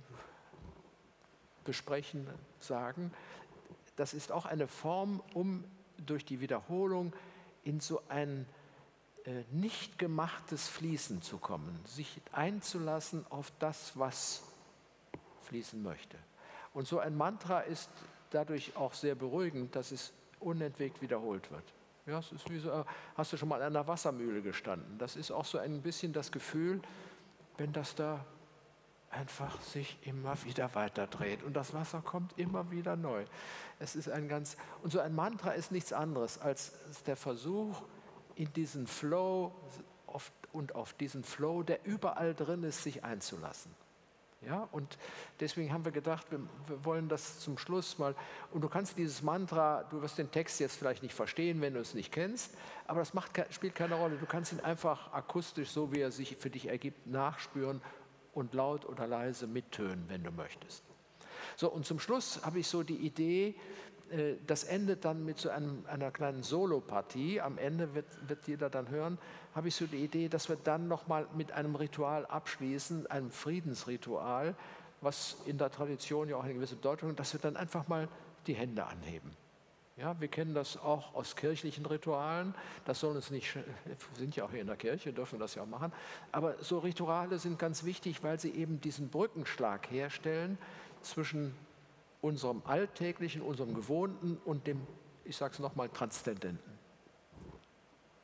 besprechen, sagen. Das ist auch eine Form, um durch die Wiederholung in so ein äh, nicht gemachtes Fließen zu kommen, sich einzulassen auf das, was fließen möchte. Und so ein Mantra ist dadurch auch sehr beruhigend, dass es unentwegt wiederholt wird. Ja, es ist wie so, hast du schon mal an einer Wassermühle gestanden? Das ist auch so ein bisschen das Gefühl, wenn das da einfach sich immer wieder weiter dreht und das Wasser kommt immer wieder neu. Es ist ein ganz, und so ein Mantra ist nichts anderes als der Versuch, in diesen Flow auf, und auf diesen Flow, der überall drin ist, sich einzulassen. Ja, und deswegen haben wir gedacht, wir, wir wollen das zum Schluss mal, und du kannst dieses Mantra, du wirst den Text jetzt vielleicht nicht verstehen, wenn du es nicht kennst, aber das macht, spielt keine Rolle. Du kannst ihn einfach akustisch, so wie er sich für dich ergibt, nachspüren und laut oder leise mittönen, wenn du möchtest. So, und zum Schluss habe ich so die Idee, äh, das endet dann mit so einem, einer kleinen Solopartie. Am Ende wird, wird jeder dann hören, habe ich so die Idee, dass wir dann nochmal mit einem Ritual abschließen, einem Friedensritual, was in der Tradition ja auch eine gewisse Bedeutung hat, dass wir dann einfach mal die Hände anheben. Ja, wir kennen das auch aus kirchlichen Ritualen. Das soll uns nicht, wir sind ja auch hier in der Kirche, dürfen das ja auch machen. Aber so Rituale sind ganz wichtig, weil sie eben diesen Brückenschlag herstellen zwischen unserem Alltäglichen, unserem Gewohnten und dem, ich sage es nochmal, Transzendenten.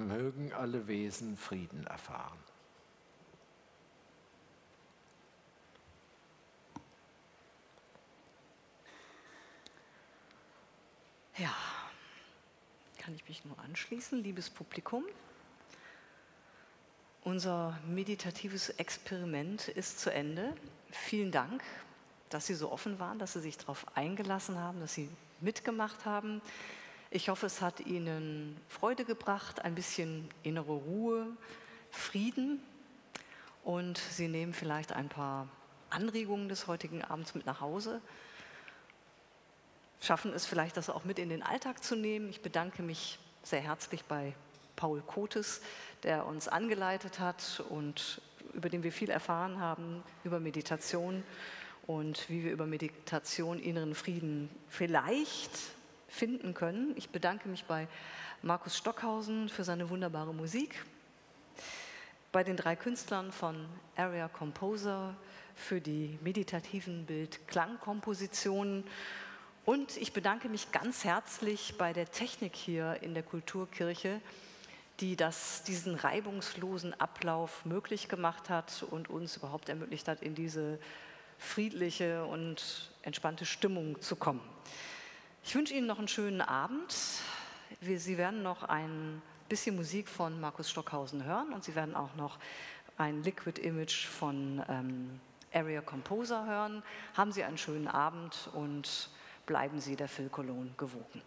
mögen alle Wesen Frieden erfahren. Ja, kann ich mich nur anschließen, liebes Publikum. Unser meditatives Experiment ist zu Ende. Vielen Dank, dass Sie so offen waren, dass Sie sich darauf eingelassen haben, dass Sie mitgemacht haben. Ich hoffe, es hat Ihnen Freude gebracht, ein bisschen innere Ruhe, Frieden, und Sie nehmen vielleicht ein paar Anregungen des heutigen Abends mit nach Hause. Schaffen es vielleicht, das auch mit in den Alltag zu nehmen. Ich bedanke mich sehr herzlich bei Paul Kotes, der uns angeleitet hat und über den wir viel erfahren haben, über Meditation und wie wir über Meditation inneren Frieden vielleicht finden können. Ich bedanke mich bei Markus Stockhausen für seine wunderbare Musik, bei den drei Künstlern von Area Composer für die meditativen Bild-Klang-Kompositionen. Und ich bedanke mich ganz herzlich bei der Technik hier in der Kulturkirche, die das, diesen reibungslosen Ablauf möglich gemacht hat und uns überhaupt ermöglicht hat, in diese friedliche und entspannte Stimmung zu kommen. Ich wünsche Ihnen noch einen schönen Abend. Wir, Sie werden noch ein bisschen Musik von Markus Stockhausen hören und Sie werden auch noch ein Liquid Image von ähm, Area Composer hören. Haben Sie einen schönen Abend und bleiben Sie der Phil Cologne gewogen.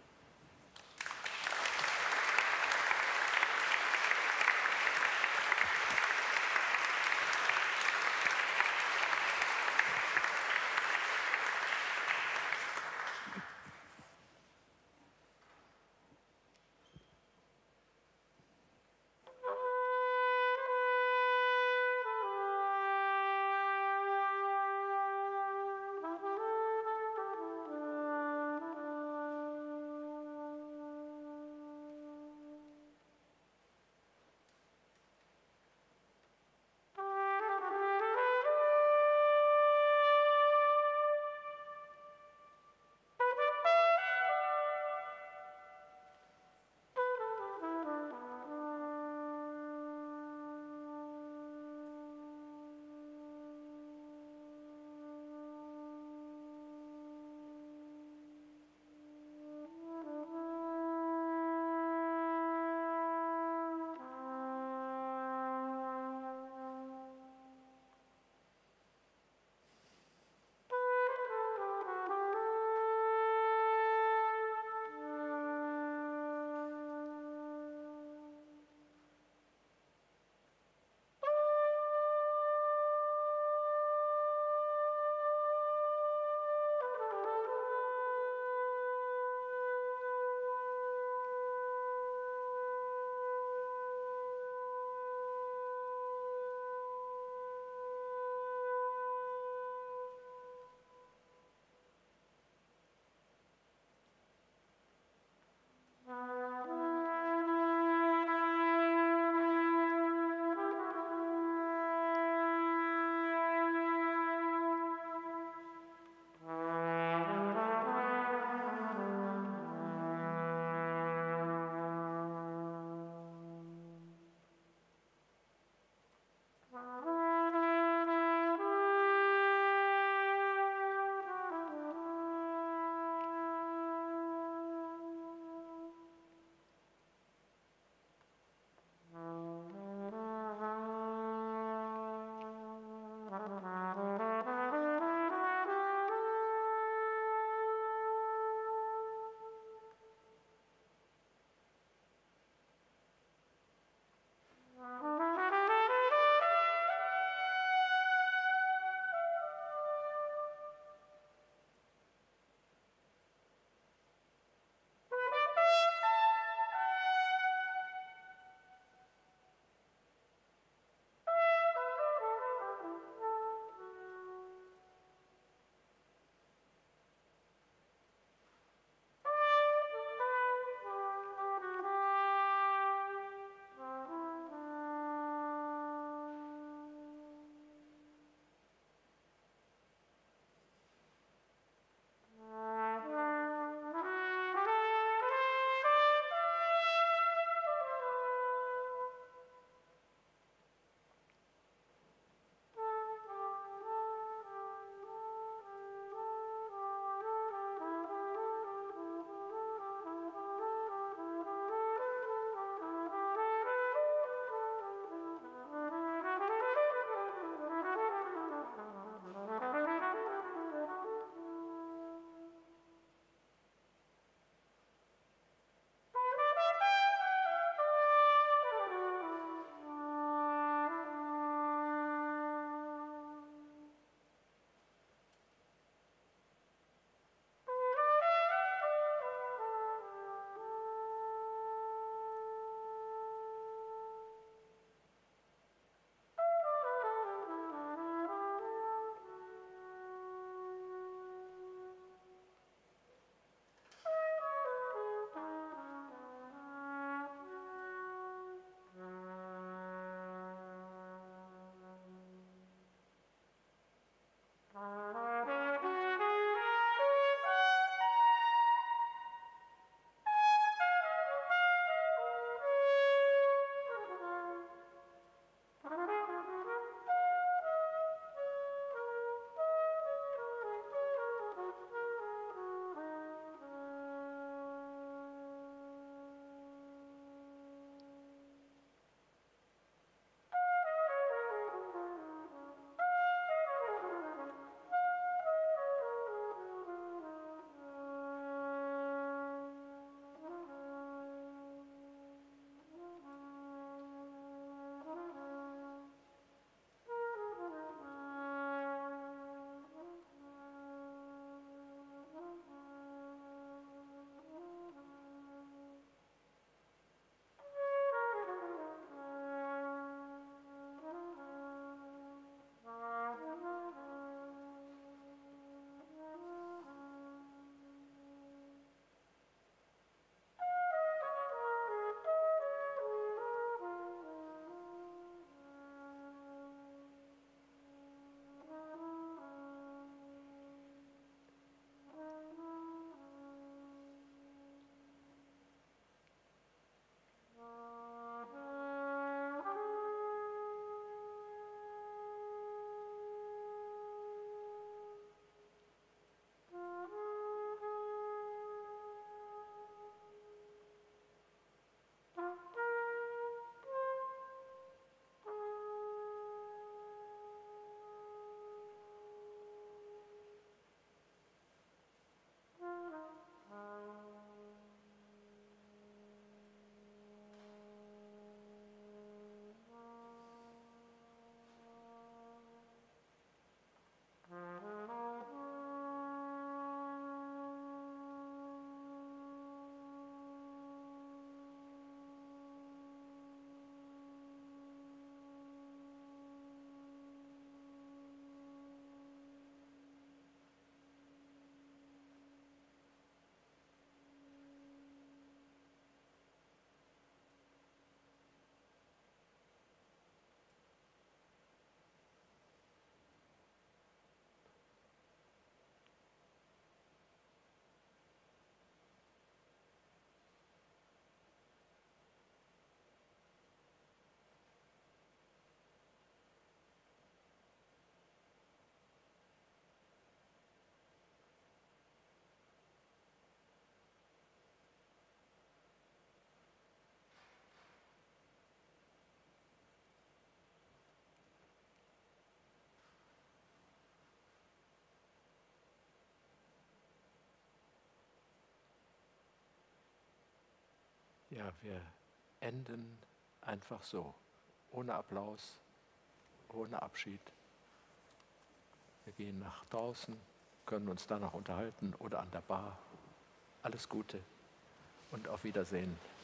Ja, wir enden einfach so, ohne Applaus, ohne Abschied. Wir gehen nach draußen, können uns danach unterhalten oder an der Bar. Alles Gute und auf Wiedersehen.